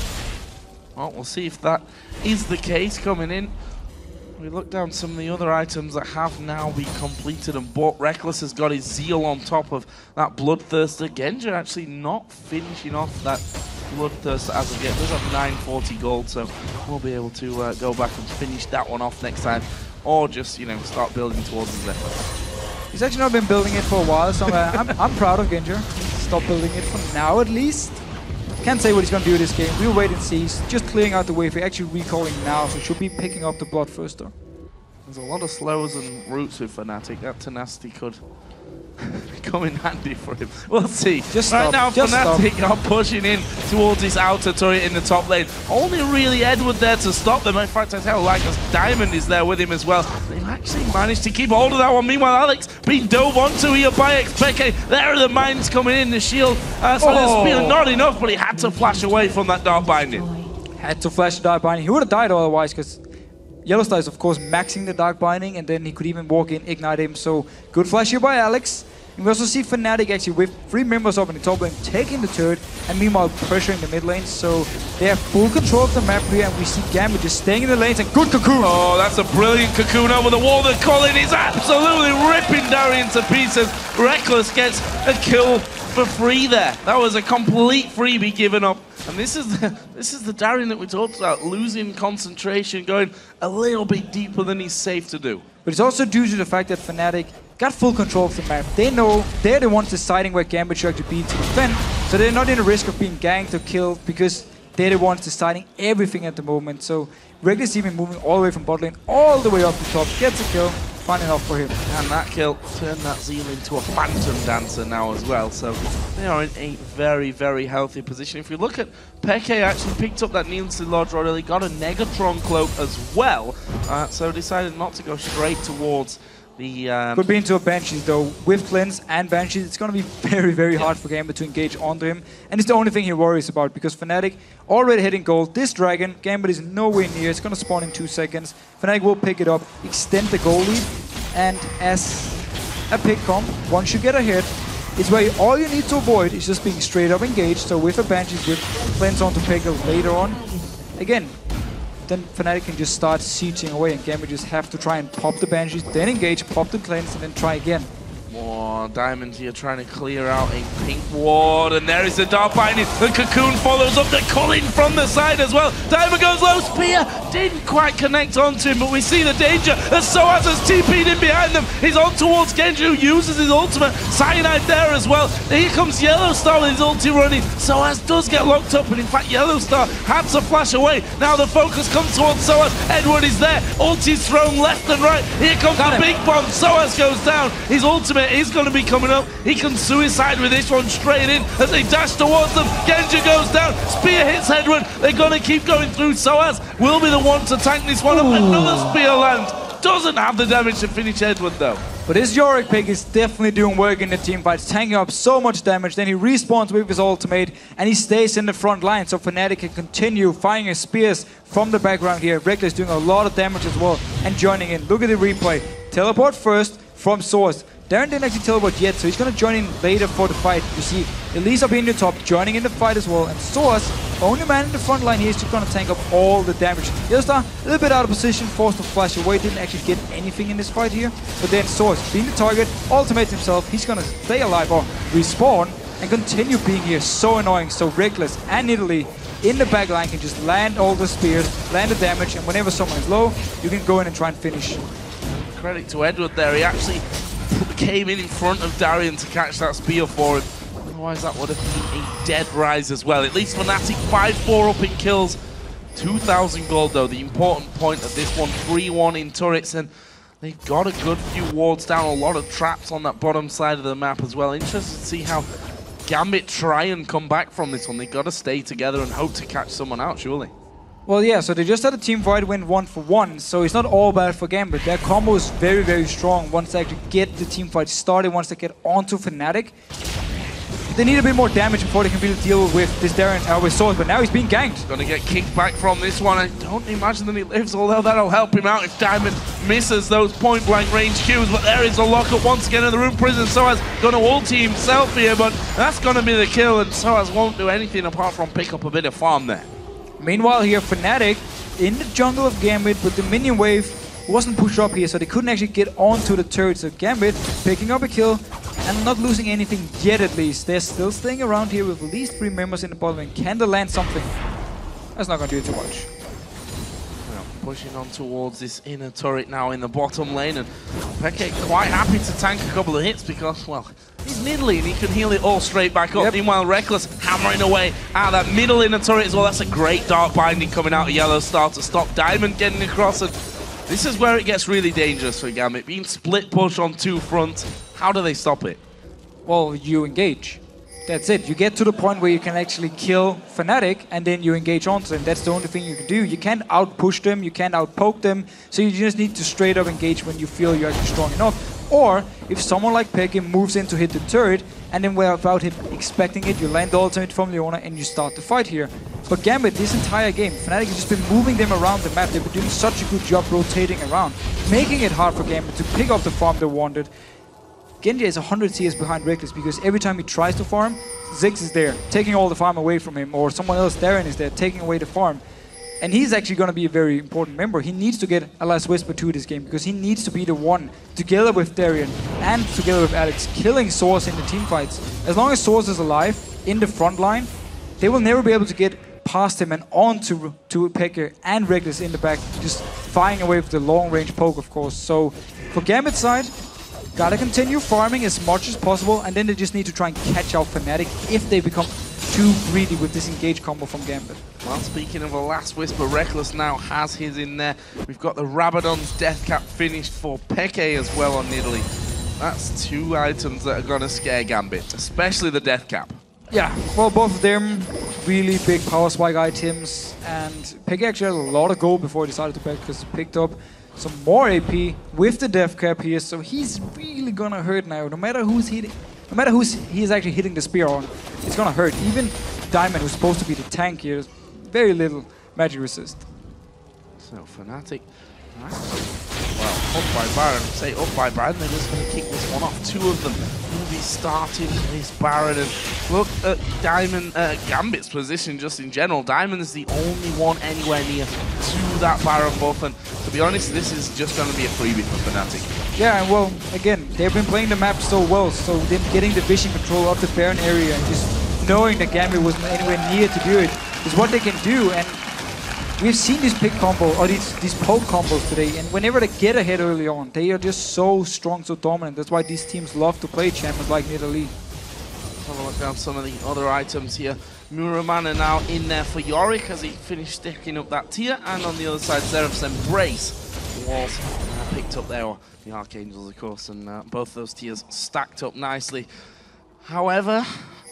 Well, we'll see if that is the case coming in. We look down some of the other items that have now been completed and bought. Reckless has got his Zeal on top of that Bloodthirster. Genja actually not finishing off that Bloodthirster as of yet. Does have 940 gold, so we'll be able to go back and finish that one off next time. Or just, you know, start building towards his effort. He's actually not been building it for a while, so I'm proud of Genja. Stop building it for now, at least. Can't say what he's going to do this game. We'll wait and see. He's just clearing out the wave. We're actually recalling now, so should be picking up the blood first though. There's a lot of slows and roots with Fnatic. That tenacity could come in handy for him. We'll see. Right now, Fnatic are pushing in towards this outer turret in the top lane. Only really Edward there to stop them. In fact, I tell you, like, Diamond is there with him as well. They've actually managed to keep hold of that one. Meanwhile, Alex being dove onto here by XPK. There are the mines coming in. The shield, the spear, not enough, but he had to flash away from that dark binding. Had to flash the dark binding. He would have died otherwise, because Yellowstar is of course maxing the dark binding, and then he could even walk in, ignite him. So good flash here by Alex. And we also see Fnatic actually with 3 members up in the top lane taking the turret, and meanwhile pressuring the mid lane. So they have full control of the map here, and we see Gambit just staying in the lanes, and good cocoon. Oh, that's a brilliant cocoon over the wall. The Colin is absolutely ripping Darian to pieces. Reckless gets a kill for free there. That was a complete freebie given up. And this is the Darian that we talked about, losing concentration, going a little bit deeper than he's safe to do. But it's also due to the fact that Fnatic got full control of the map. They know they're the ones deciding where Gambit should actually be to defend, so they're not in a risk of being ganked or killed because they're the ones deciding everything at the moment. So Reckless even moving all the way from bot lane all the way up to top, gets a kill. Fun enough for him. And that kill turned that Zeal into a phantom dancer now as well. So they are in a very, very healthy position. If you look at Peke, actually picked up that Nielsen Lodge already, got a Negatron cloak as well. So decided not to go straight towards the... Could be into a Banshees though. With Cleanse and Banshees, it's going to be very, very hard for Gambit to engage onto him. And it's the only thing he worries about, because Fnatic already hitting gold. This Dragon, Gambit is nowhere near. It's going to spawn in 2 seconds. Fnatic will pick it up, extend the goal lead. And as a pick comp, once you get ahead, it's where all you need to avoid is just being straight up engaged. So with a Banshees, with Cleanse onto Peggle later on, again, then Fnatic can just start sieging away, and Gambit just have to try and pop the Banshees, then engage, pop the Cleanse, and then try again. More Diamond here trying to clear out a pink ward, and there is the dark binding. The cocoon follows up the Colin from the side as well. Diamond goes low, spear didn't quite connect onto him, but we see the danger as Soaz has TP'd in behind them. He's on towards Genji, who uses his ultimate. Cyanide there as well. Here comes Yellowstar with his ulti running. Soaz does get locked up, and in fact Yellowstar had to flash away. Now the focus comes towards Soaz. Edward is there. Ulti's thrown left and right. Here comes the big bomb. Soaz goes down. His ultimate is going to be coming up. He can suicide with this one straight in as they dash towards them. Genji goes down. Spear hits Edward. They're going to keep going through. Soaz will be the one to tank this one up. Another spear lands. Doesn't have the damage to finish Edward though. But this Yorick pick is definitely doing work in the team fights, tanking up so much damage. Then he respawns with his ultimate and he stays in the front line, so Fnatic can continue firing his spears from the background here. Reckless doing a lot of damage as well and joining in. Look at the replay. Teleport first from Source. Darren didn't actually teleport yet, so he's going to join in later for the fight. You see Elisa being the top, joining in the fight as well. And Source, only man in the front line here, is just going to tank up all the damage. Yellowstar, a little bit out of position, forced to flash away, didn't actually get anything in this fight here. But then Source, being the target, ultimates himself. He's going to stay alive or respawn and continue being here. So annoying. So Reckless and Italy in the back line can just land all the spears, land the damage, and whenever someone is low, you can go in and try and finish. Credit to Edward there. He actually came in front of Darian to catch that spear for him. Otherwise that would have been a dead rise as well. At least Fnatic 5-4 up in kills. 2,000 gold though, the important point of this one. 3-1 in turrets, and they've got a good few wards down, a lot of traps on that bottom side of the map as well. Interested to see how Gambit try and come back from this one. They've got to stay together and hope to catch someone out, surely. Well, yeah, so they just had a team fight win 1-for-1, so it's not all bad for Gambit. Their combo is very, very strong once they actually get the team fight started, once they get onto Fnatic. They need a bit more damage before they can really deal with this Darren with Swords, but now he's being ganked. Gonna get kicked back from this one. I don't imagine that he lives, although that'll help him out if Diamond misses those point-blank range Qs. But there is a lockup once again in the Rune Prison. Soaz gonna ulti himself here, but that's gonna be the kill, and Soaz won't do anything apart from pick up a bit of farm there. Meanwhile here, Fnatic in the jungle of Gambit, but the minion wave wasn't pushed up here, so they couldn't actually get onto the turret. So Gambit picking up a kill and not losing anything yet at least. They're still staying around here with at least 3 members in the bottom lane. Can they land something? That's not going to do too much. pushing on towards this inner turret now in the bottom lane, and Peke quite happy to tank a couple of hits because, well, he's niddly and he can heal it all straight back up. Meanwhile, Reckless hammering away out of that middle inner turret as well. That's a great dark binding coming out of Yellow Star to stop Diamond getting across, and this is where it gets really dangerous for Gambit. Being split push on two fronts, how do they stop it? Well, you engage. That's it. You get to the point where you can actually kill Fnatic, and then you engage onto them. That's the only thing you can do. You can't out-push them, you can't out-poke them, so you just need to straight up engage when you feel you're actually strong enough. Or, if someone like Peke moves in to hit the turret, and then without him expecting it, you land the ultimate from Leona and you start the fight here. But Gambit, this entire game, Fnatic has just been moving them around the map. They've been doing such a good job rotating around, making it hard for Gambit to pick up the farm they wanted. Genji is 100 CS behind Reckless because every time he tries to farm, Ziggs is there, taking all the farm away from him, or someone else, Darren, is there, taking away the farm. And he's actually going to be a very important member. He needs to get a Last Whisper 2 this game because he needs to be the one, together with Darren and together with Alex, killing Source in the team fights. As long as Source is alive in the front line, they will never be able to get past him and on to Peke and Reckless in the back, just firing away with the long-range poke, of course. So for Gambit's side, gotta continue farming as much as possible, and then they just need to try and catch out Fnatic if they become too greedy with this engage combo from Gambit. Well, speaking of a Last Whisper, Reckless now has his in there. We've got the Rabadon's Death Cap finished for Peke as well on Nidalee. That's two items that are gonna scare Gambit, especially the Death Cap. Yeah, well, both of them really big power spike items, and Peke actually had a lot of gold before he decided to back because he picked up some more AP with the Death Cap here, so he's really gonna hurt now. No matter who's hitting, no matter he's actually hitting the spear on, it's gonna hurt. Even Diamond, who's supposed to be the tank here, has very little magic resist. So Fnatic, well, up by Baron. Say up by Baron, they're just gonna kick this one off. Two of them will be starting this Baron, and look at Diamond, Gambit's position just in general. Diamond is the only one anywhere near to that Baron buff, and to be honest, this is just going to be a freebie for Fnatic. Yeah, and well, again, they've been playing the map so well, so then getting the vision control of the Baron area and just knowing that Gambit wasn't anywhere near to do it is what they can do. And we've seen these pick combo or these poke combos today, and whenever they get ahead early on, they are just so strong, so dominant. That's why these teams love to play champions like Nidalee. Have a look down some of the other items here. Muramana now in there for Yorick as he finished stacking up that tier, and on the other side, Seraph's Embrace was picked up there, or the Archangels, of course, and both those tiers stacked up nicely. However,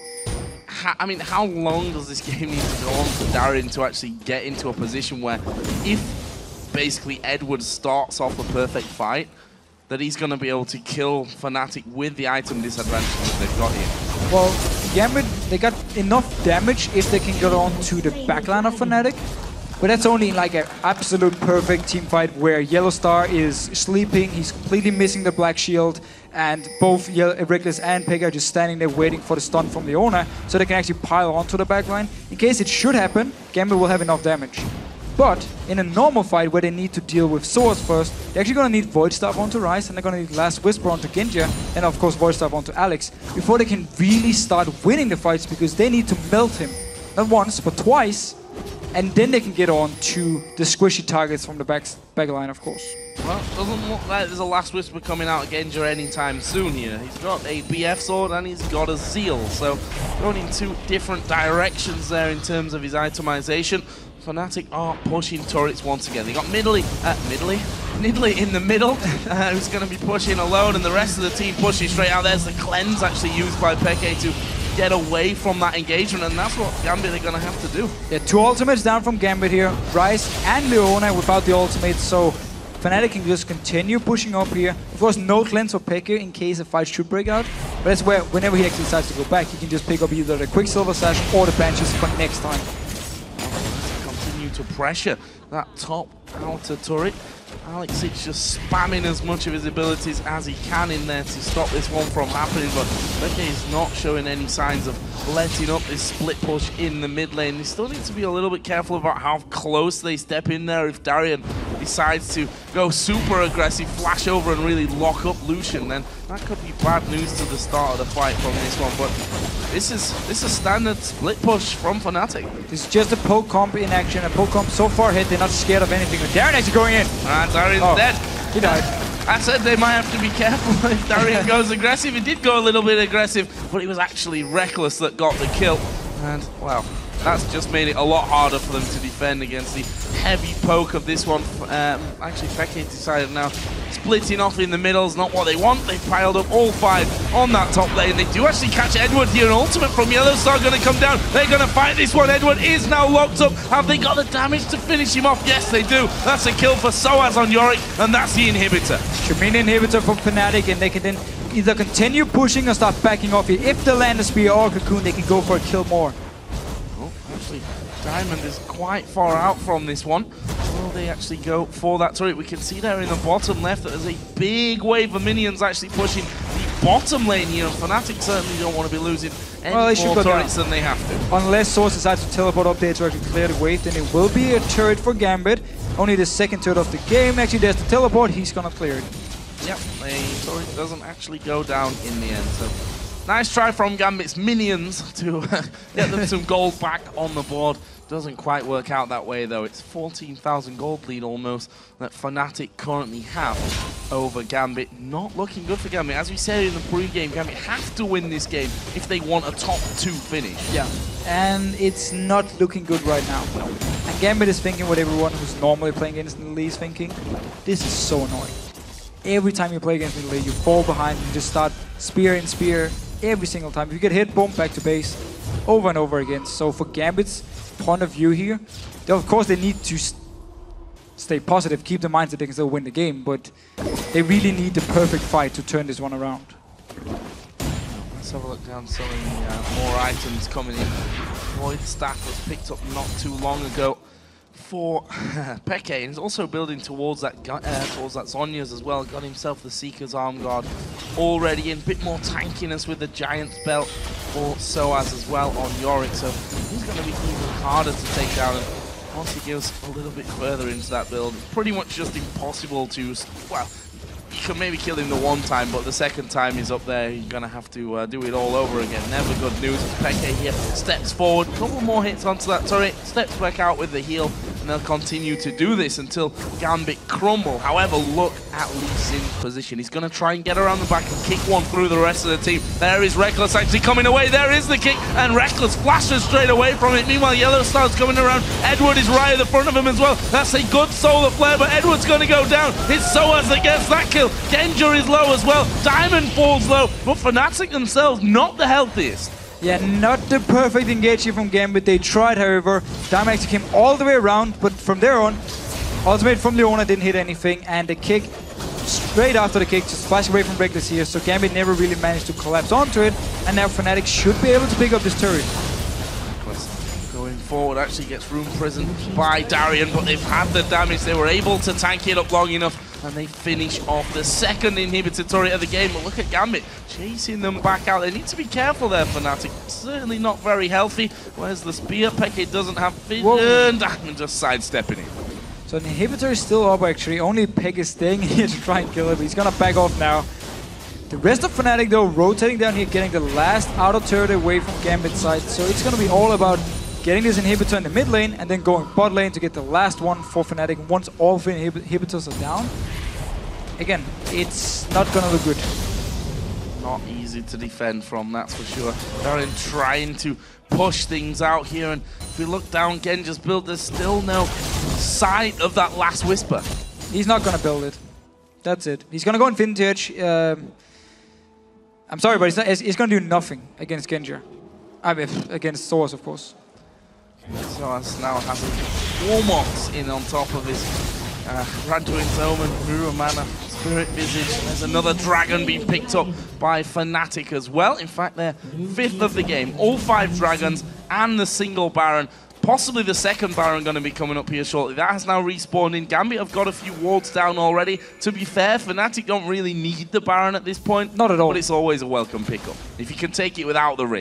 I mean, how long does this game need to go on for Darren to actually get into a position where, if basically Edward starts off a perfect fight, that he's going to be able to kill Fnatic with the item disadvantage that they've got here? Well, Gambit, they got enough damage if they can get on to the backline of Fnatic, but that's only like an absolute perfect team fight where Yellow Star is sleeping, he's completely missing the black shield, and both Reckless and Peke are just standing there waiting for the stun from Leona so they can actually pile onto the backline. In case it should happen, Gambit will have enough damage. But in a normal fight where they need to deal with Source first, they're actually going to need Void Staff onto Ryze, and they're going to need Last Whisper onto Genji, and of course Void Staff onto Alex, before they can really start winning the fights, because they need to melt him. Not once, but twice, and then they can get on to the squishy targets from the backline, of course. Well, it doesn't look like there's a Last Whisper coming out of Genji anytime soon here. He's got a BF sword and he's got a Zeal, so going in two different directions there in terms of his itemization. Fnatic are pushing turrets once again. They got Nidalee in the middle, who's going to be pushing alone, and the rest of the team pushing straight out. There's the cleanse actually used by Peke to get away from that engagement, and that's what Gambit are going to have to do. Yeah, two ultimates down from Gambit here. Ryze and Leona without the ultimate, so Fnatic can just continue pushing up here. Of course, no cleanse for Peke in case a fight should break out, but that's where whenever he actually decides to go back, he can just pick up either the Quicksilver Sash or the Banshees for next time. To pressure that top outer turret. Alex is just spamming as much of his abilities as he can in there to stop this one from happening, but Peke is not showing any signs of letting up this split push in the mid lane. They still need to be a little bit careful about how close they step in there. If Darian decides to go super aggressive, flash over and really lock up Lucian, then that could be bad news to the start of the fight from this one. But this is a standard split push from Fnatic. This is just a poke comp in action. A poke comp so far ahead, they're not scared of anything. But Darian actually going in. And Darian's dead. He died. I said they might have to be careful if Darian goes aggressive. He did go a little bit aggressive, but it was actually Reckless that got the kill. And, well, that's just made it a lot harder for them to defend against the heavy poke of this one. Actually, Peke decided now splitting off in the middle is not what they want. They piled up all 5 on that top lane. They do actually catch Edward here. An ultimate from Yellowstar going to come down. They're going to fight this one. Edward is now locked up. Have they got the damage to finish him off? Yes, they do. That's a kill for Soaz on Yorick, and that's the inhibitor. Should mean inhibitor from Fnatic, and they can then either continue pushing or start backing off here. If they land a spear or a cocoon, they can go for a kill more. Oh, actually, Diamond is quite far out from this one. Will they actually go for that turret? We can see there in the bottom left that there's a big wave of minions actually pushing the bottom lane here. Fnatic certainly don't want to be losing any more turrets than they have to. Unless Source decides to teleport up there to actually clear the wave, then it will be a turret for Gambit. Only the second turret of the game. Actually, there's the teleport. He's gonna clear it. Yep, the turret doesn't actually go down in the end. So nice try from Gambit's minions to get them some gold back on the board. Doesn't quite work out that way though. It's 14,000 gold lead almost that Fnatic currently have over Gambit. Not looking good for Gambit. As we said in the pre-game, Gambit have to win this game if they want a top 2 finish. Yeah, and it's not looking good right now. And Gambit is thinking what everyone who's normally playing against Nidalee is thinking. This is so annoying. Every time you play against Nidalee, you fall behind and you just start spear and spear every single time. If you get hit, boom, back to base. Over and over again. So for Gambit's point of view here, of course they need to stay positive, keep the mind that they can still win the game, but they really need the perfect fight to turn this one around. Let's have a look down some more items coming in. Void Staff was picked up not too long ago for Peke, and he's also building towards that Zhonya's as well. Got himself the Seeker's Arm Guard already in. A bit more tankiness with the Giant's Belt for Soaz as well on Yorick, so he's going to be even harder to take down. And once he goes a little bit further into that build, it's pretty much just impossible to, well, you can maybe kill him the one time, but the second time he's up there, you're going to have to do it all over again. Never good news. Peke here steps forward, a couple more hits onto that turret, steps back out with the heal, and they'll continue to do this until Gambit crumble. However, look at Lee Sin's position. He's going to try and get around the back and kick one through the rest of the team. There is Reckless actually coming away. There is the kick, and Reckless flashes straight away from it. Meanwhile, Yellowstar's coming around. Edward is right at the front of him as well. That's a good solar flare, but Edward's going to go down. It's Soaz that gets that kill. Genja is low as well. Diamond falls low, but Fnatic themselves not the healthiest. Yeah, not the perfect engagement from Gambit. They tried, however. Diamond actually came all the way around, but from there on, ultimate from Leona didn't hit anything, and the kick, straight after the kick, just flashed away from Reckless here, so Gambit never really managed to collapse onto it, and now Fnatic should be able to pick up this turret. Going forward actually gets room prisoned by Darian, but they've had the damage. They were able to tank it up long enough, and they finish off the second inhibitor turret of the game. But look at Gambit chasing them back out. They need to be careful there, Fnatic. Certainly not very healthy. Where's the spear? Peke doesn't have vision. Diamond just sidestepping it. So the inhibitor is still up actually. Only Peke is staying here to try and kill it, but he's gonna back off now. The rest of Fnatic though, rotating down here, getting the last outer turret away from Gambit's side. So it's gonna be all about getting this inhibitor in the mid lane and then going bot lane to get the last one for Fnatic. Once all three inhibitors are down, again, it's not gonna look good. Not easy to defend from, that's for sure. Darian trying to push things out here, and if we look down Genja's build, there's still no sight of that last Whisper. He's not gonna build it. That's it. He's gonna go Infinity Edge. I'm sorry, but he's gonna do nothing against Genja. I mean, against Source, of course. Soaz now has a Warmox in on top of his Randuin's Omen, Mirror Mana, Spirit Visage. There's another dragon being picked up by Fnatic as well. In fact, they're 5th of the game. All 5 dragons and the single Baron. Possibly the second Baron going to be coming up here shortly. That has now respawned in. Gambit have got a few wards down already. To be fair, Fnatic don't really need the Baron at this point. Not at all. But it's always a welcome pickup, if you can take it without the risk.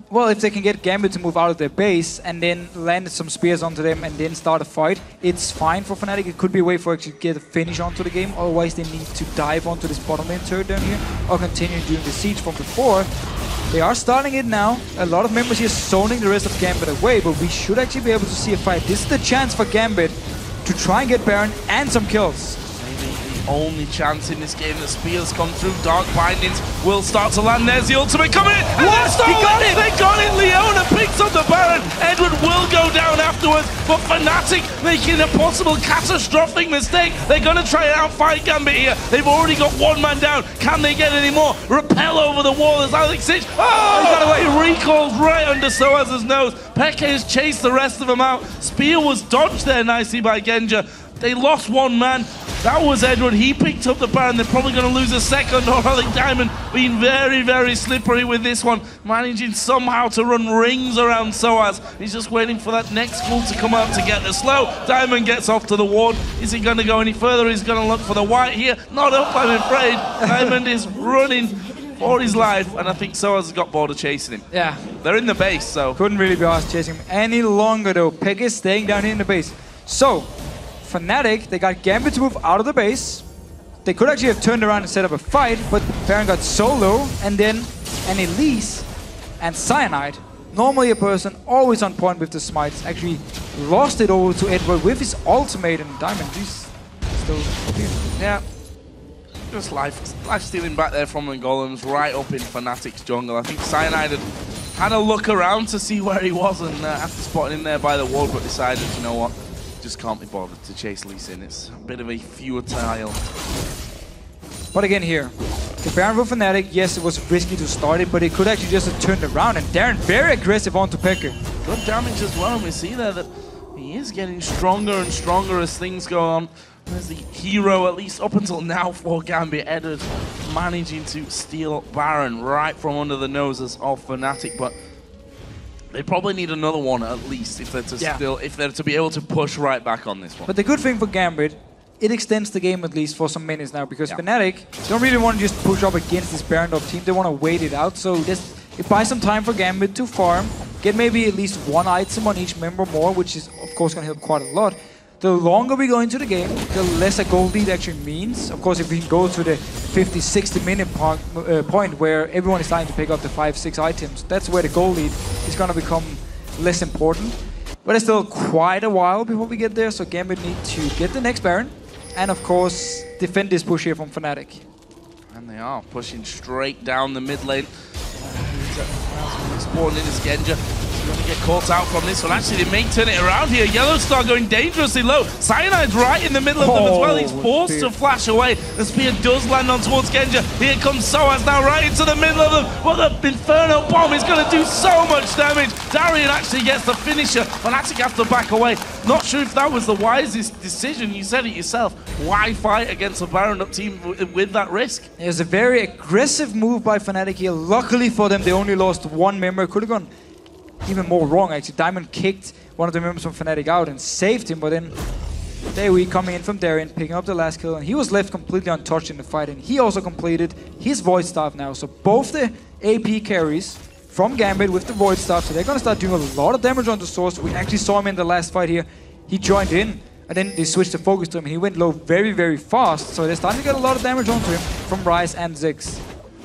Well, if they can get Gambit to move out of their base and then land some spears onto them and then start a fight, it's fine for Fnatic. It could be a way for actually to get a finish onto the game. Otherwise, they need to dive onto this bottom lane turret down here or continue doing the siege from before. They are starting it now. A lot of members here zoning the rest of Gambit away, but we should actually be able to see a fight. This is the chance for Gambit to try and get Baron and some kills. Only chance in this game. The spears come through. Dark Bindings will start to land. There's the ultimate coming in. And what? He got it! They got it! Leona picks up the Baron. Edward will go down afterwards. But Fnatic making a possible catastrophic mistake. They're going to try and outfight Gambit here. They've already got one man down. Can they get any more? Rappel over the wall as Alex Sich. Oh! He got away. He recalls right under Soaz's nose. Peke has chased the rest of them out. Spear was dodged there nicely by Genja. They lost one man. That was Edward. He picked up the Baron. They're probably going to lose a second. Or I think Diamond being very, very slippery with this one. Managing somehow to run rings around Soaz. He's just waiting for that next full to come out to get the slow. Diamond gets off to the ward. Is he going to go any further? He's going to look for the white here. Not up, I'm afraid. Diamond is running for his life. And I think Soaz has got bored of chasing him. Yeah. They're in the base, so. Couldn't really be asked chasing him any longer, though. Peg is staying down here in the base. So, Fnatic, they got Gambit to move out of the base. They could actually have turned around and set up a fight, but Baron got so low, and then an Elise and Cyanide, normally a person always on point with the smites, actually lost it over to Edward with his ultimate, and Diamond, he's still up here. Yeah. Just life stealing back there from the golems, right up in Fnatic's jungle. I think Cyanide had a look around to see where he was, and after spotting him there by the wall, but decided, you know what? Just can't be bothered to chase Lee Sin. It's a bit of a futile. But again here, the Baron for Fnatic, yes, it was risky to start it, but it could actually just have turned around, and Darren very aggressive onto Pekka. Good damage as well. We see there that he is getting stronger and stronger as things go on. There's the hero, at least up until now, for Gambit. Edward managing to steal Baron right from under the noses of Fnatic, but they probably need another one at least if they're to if they're to be able to push right back on this one. But the good thing for Gambit, it extends the game at least for some minutes now, because Fnatic don't really want to just push up against this Baron up team. They want to wait it out, so it buys some time for Gambit to farm, get maybe at least one item on each member more, which is of course going to help quite a lot. The longer we go into the game, the less a gold lead actually means. Of course, if we can go to the 50-60 minute point where everyone is starting to pick up the 5-6 items, that's where the gold lead is going to become less important. But it's still quite a while before we get there, so Gambit need to get the next Baron and, of course, defend this push here from Fnatic. And they are pushing straight down the mid lane. Spawned in is Genja. Going to get caught out from this one. Actually, they may turn it around here. Yellowstar going dangerously low. Cyanide's right in the middle of them as well. He's forced to flash away. The spear does land on towards Genja. Here comes Soaz now right into the middle of them. But the Inferno Bomb is going to do so much damage. Darian actually gets the finisher. Fnatic have to back away. Not sure if that was the wisest decision. You said it yourself. Why fight against a Baron up team with that risk? It was a very aggressive move by Fnatic here. Luckily for them, they only lost one member. Could have gone even more wrong, actually. Diamond kicked one of the members from Fnatic out and saved him, but then Daewee coming in from Darien, picking up the last kill, and he was left completely untouched in the fight, and he also completed his Void Staff now. So both the AP carries from Gambit with the Void Staff, so they're going to start doing a lot of damage on the source. We actually saw him in the last fight here. He joined in, and then they switched the focus to him, and he went low very, very fast, so they're starting to get a lot of damage onto him from Ryze and Ziggs.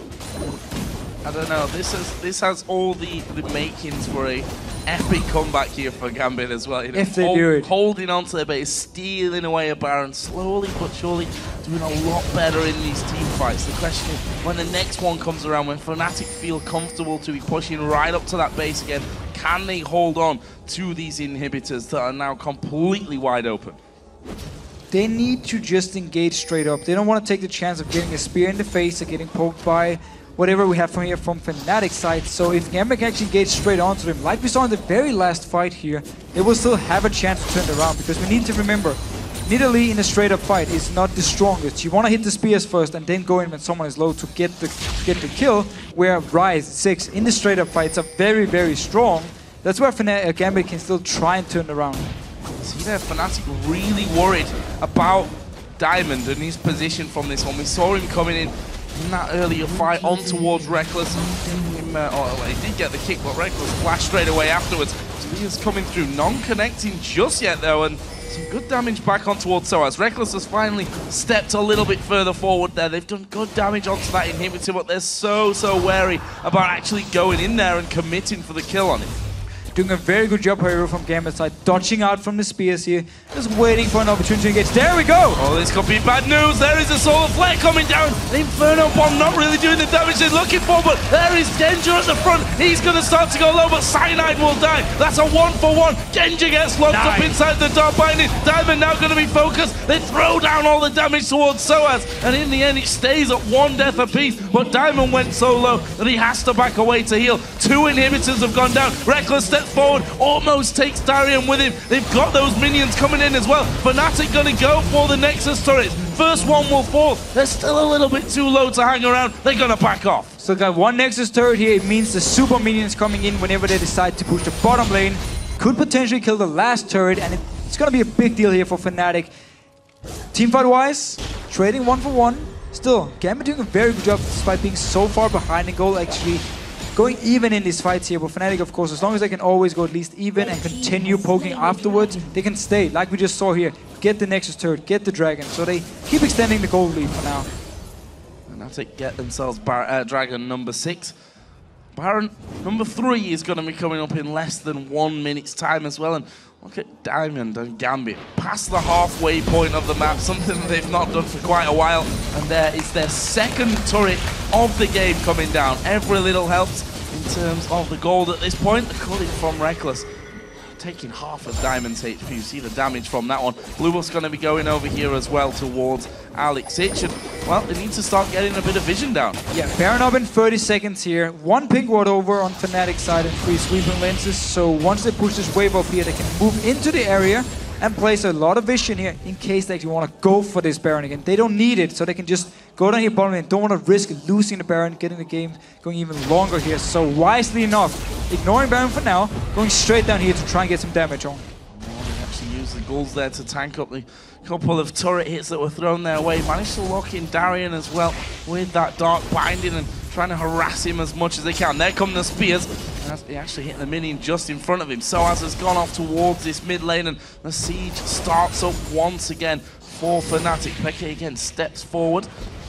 I don't know, this has all the makings for a epic comeback here for Gambit as well. You know, if they do it. Holding onto their base, stealing away a Baron, slowly but surely doing a lot better in these team fights. The question is, when the next one comes around, when Fnatic feel comfortable to be pushing right up to that base again, can they hold on to these inhibitors that are now completely wide open? They need to just engage straight up. They don't want to take the chance of getting a spear in the face or getting poked by whatever we have from here from Fnatic's side. So if Gambit can actually engage straight onto them, like we saw in the very last fight here, they will still have a chance to turn it around, because we need to remember, Nidalee in a straight up fight is not the strongest. You want to hit the spears first and then go in when someone is low to get the kill, where Ryze, Ziggs in the straight up fights are very, very strong. That's where Gambit can still try and turn around. See there, Fnatic really worried about Diamond and his position from this one. We saw him coming in in that earlier fight on towards Reckless. He did get the kick, but Reckless flashed straight away afterwards. Spears coming through, non-connecting just yet though, and some good damage back on towards Soaz. Reckless has finally stepped a little bit further forward there. They've done good damage onto that inhibitor, but they're so wary about actually going in there and committing for the kill on it. Doing a very good job, however, from Gambit side, dodging out from the spears here, just waiting for an opportunity to engage. There we go! Oh, this could be bad news. There is a Solar Flare coming down. The Inferno Bomb not really doing the damage they're looking for, but there is Genja at the front. He's going to start to go low, but Cyanide will die. That's a 1-for-1. Genja gets locked up inside the Dark Binding. Diamond now going to be focused. They throw down all the damage towards Soaz, and in the end it stays at 1 death apiece, but Diamond went so low that he has to back away to heal. 2 inhibitors have gone down. Reckless steps forward, almost takes Darian with him. They've got those minions coming in as well. Fnatic gonna go for the Nexus turrets. First one will fall. They're still a little bit too low to hang around. They're gonna back off. So got 1 Nexus turret here. It means the super minions coming in whenever they decide to push the bottom lane. Could potentially kill the last turret, and it's gonna be a big deal here for Fnatic. Teamfight wise, trading 1-for-1. Still, Gambit doing a very good job despite being so far behind in goal, actually going even in these fights here. But Fnatic, of course, as long as they can always go at least even and continue poking afterwards, they can stay, like we just saw here. Get the Nexus turret, get the Dragon. So they keep extending the gold lead for now. Fnatic get themselves Dragon number 6. Baron number 3 is going to be coming up in less than 1 minute's time as well. And look at Diamond and Gambit past the halfway point of the map, something that they've not done for quite a while. And there is their second turret of the game coming down. Every little helps in terms of the gold at this point. The culling from Reckless taking half of Diamond's HP. You see the damage from that one. Blue Buff's going to be going over here as well towards Alex Hitch. And, well, they need to start getting a bit of vision down. Yeah, Baron up in 30 seconds here. 1 pink ward over on Fnatic side and 3 sweeping lenses. So once they push this wave up here, they can move into the area and place a lot of vision here in case they actually want to go for this Baron again. They don't need it, so they can just go down here bottom lane. Don't want to risk losing the Baron, getting the game going even longer here. So wisely enough, ignoring Baron for now, going straight down here to try and get some damage on. They actually used the ghouls there to tank up the couple of turret hits that were thrown their way. Managed to lock in Darian as well with that Dark Binding and trying to harass him as much as they can. There come the spears. He actually hit the minion just in front of him. Soaz has gone off towards this mid lane, and the siege starts up once again for Fnatic. Peke again steps forward.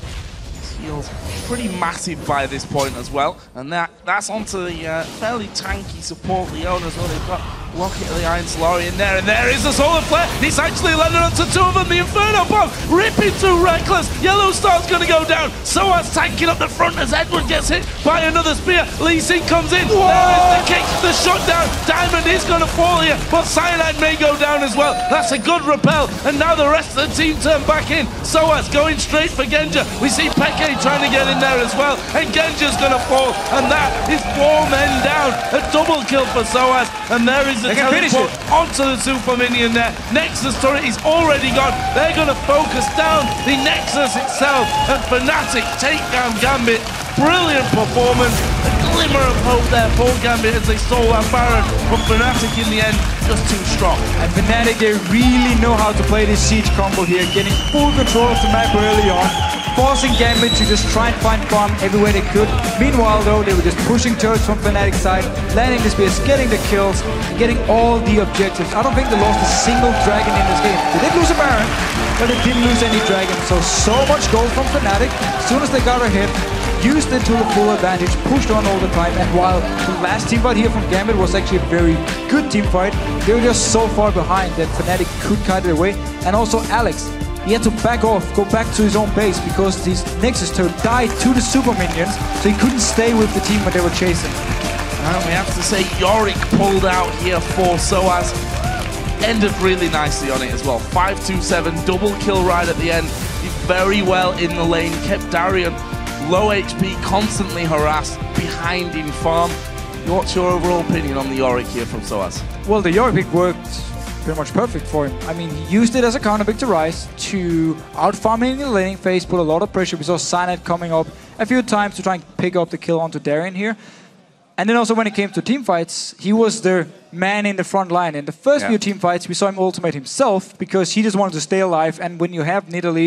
His heal's pretty massive by this point as well, and that's onto the fairly tanky support Leon as well. They've got Rocket of the Iron Solari in there, and there is the Solar Flare. He's actually landed onto 2 of them. The Inferno Bomb ripping through Reckless. Yellow Star's going to go down. Soaz tanking up the front as Edward gets hit by another spear. Lee Sin comes in. Whoa! There is the kick, the shutdown. Diamond is going to fall here, but Cyanide may go down as well. That's a good repel, and now the rest of the team turn back in. Soaz going straight for Genja. We see Peke trying to get in there as well, and Genja's going to fall, and that is 4 men down. A double kill for Soaz, and there is the teleport onto the super minion there. Nexus turret is already gone. They're going to focus down the Nexus itself, and Fnatic take down Gambit. Brilliant performance. A glimmer of hope there for Gambit as they stole that Baron, but Fnatic in the end just too strong. And Fnatic, they really know how to play this siege combo here, getting full control of the map early on, forcing Gambit to just try and find farm everywhere they could. Meanwhile, though, they were just pushing turrets from Fnatic side, landing the spears, getting the kills, getting all the objectives. I don't think they lost a single dragon in this game. They did lose a Baron, but they didn't lose any dragon. So much gold from Fnatic. As soon as they got ahead, used it to the full advantage, pushed on all the time, and while the last team fight here from Gambit was actually a very good team fight, they were just so far behind that Fnatic could cut it away. And also Alex, he had to back off, go back to his own base because this Nexus turret died to the super minions, so he couldn't stay with the team when they were chasing. And we have to say Yorick pulled out here for Soaz. Ended really nicely on it as well. 5-2-7, double kill right at the end. Did very well in the lane, kept Darian low HP, constantly harassed, behind in farm. What's your overall opinion on the Yorick here from Soaz? Well, the Yorick pick worked pretty much perfect for him. I mean, he used it as a counter pick to Rise, to out-farm him in the laning phase, put a lot of pressure. We saw Cyanide coming up a few times to try and pick up the kill onto Darian here. And then also when it came to team fights, he was the man in the front line. In the first few team fights, we saw him ultimate himself because he just wanted to stay alive. And when you have Nidalee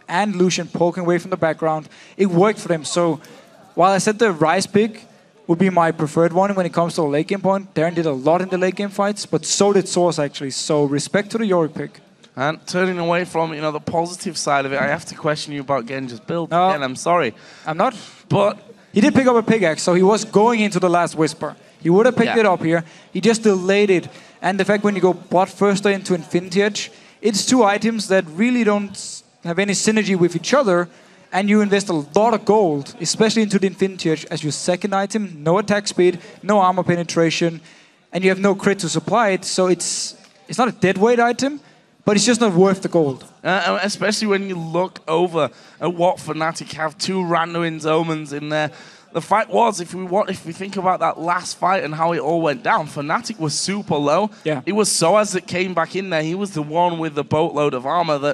and Lucian poking away from the background. It worked for them. So while I said the Ryze pick would be my preferred one when it comes to the late game point, Darren did a lot in the late game fights, but so did Source actually. So respect to the Yorick pick. And turning away from, you know, the positive side of it, I have to question you about Genji's build. No, again, I'm sorry. I'm not. But he did pick up a pickaxe, so he was going into the last Whisper. He would have picked it up here. He just delayed it. And the fact when you go bot first into Infinity Edge, it's two items that really don't have any synergy with each other, and you invest a lot of gold, especially into the Infinity Edge as your second item. No attack speed, no armor penetration, and you have no crit to supply it, so it's not a dead weight item, but it's just not worth the gold. Especially when you look over at what Fnatic have, two Randuin's Omens in there. The fact was, if we think about that last fight and how it all went down, Fnatic was super low. Yeah. It was Soaz that came back in there. He was the one with the boatload of armor that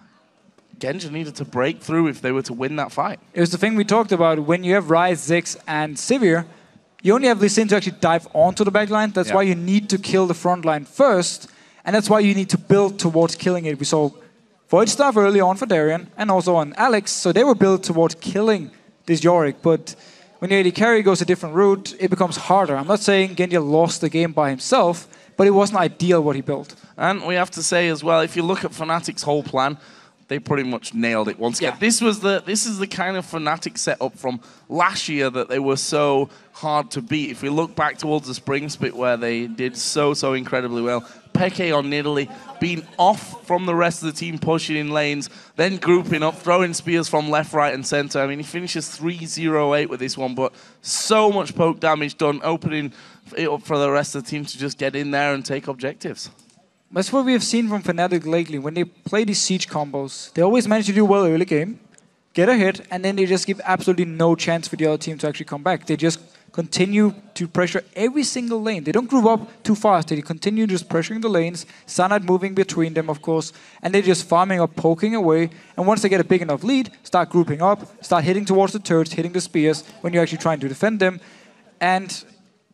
Genji needed to break through if they were to win that fight. It was the thing we talked about. When you have Ryze, Ziggs, and Sivir, you only have Lee Sin to actually dive onto the backline. That's why you need to kill the front line first, and that's why you need to build towards killing it. We saw Void Staff early on for Darien, and also on Alex, so they were built towards killing this Yorick, but when your AD carry goes a different route, it becomes harder. I'm not saying Genji lost the game by himself, but it wasn't ideal what he built. And we have to say as well, if you look at Fnatic's whole plan, they pretty much nailed it once again. This is the kind of Fnatic setup from last year that they were so hard to beat. If we look back towards the spring split where they did so incredibly well, Peke on Nidalee being off from the rest of the team, pushing in lanes, then grouping up, throwing spears from left, right, and center. I mean, he finishes 3-0-8 with this one, but so much poke damage done, opening it up for the rest of the team to just get in there and take objectives. That's what we have seen from Fnatic lately. When they play these siege combos, they always manage to do well early game, get a hit, and then they just give absolutely no chance for the other team to actually come back. They just continue to pressure every single lane. They don't group up too fast. They continue just pressuring the lanes, Sunlight moving between them, of course, and they're just farming up, poking away. And once they get a big enough lead, start grouping up, start hitting towards the turrets, hitting the spears when you're actually trying to defend them. And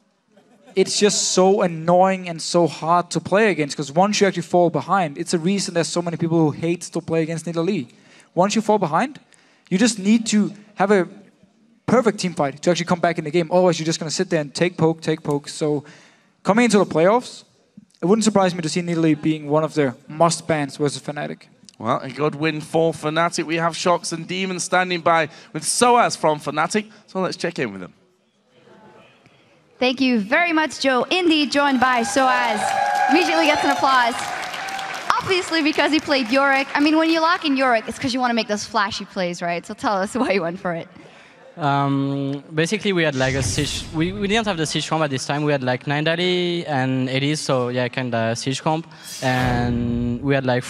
it's just so annoying and so hard to play against, because once you actually fall behind, it's a reason there's so many people who hate to play against Nidalee. Once you fall behind, you just need to have a perfect team fight to actually come back in the game. Otherwise, you're just going to sit there and take poke. So coming into the playoffs, it wouldn't surprise me to see Nidalee being one of their must-bans versus Fnatic. Well, a good win for Fnatic. We have Shocks and Demons standing by with Soaz from Fnatic. So let's check in with them. Thank you very much, Joe. Indeed, joined by Soaz. Immediately gets an applause. Obviously, because he played Yorick. I mean, when you lock in Yorick, it's because you want to make those flashy plays, right? So tell us why you went for it. Basically, we had like a siege. We didn't have the siege comp at this time. We had like 9 Daddy and 80s, so yeah, kind of siege comp. And we had like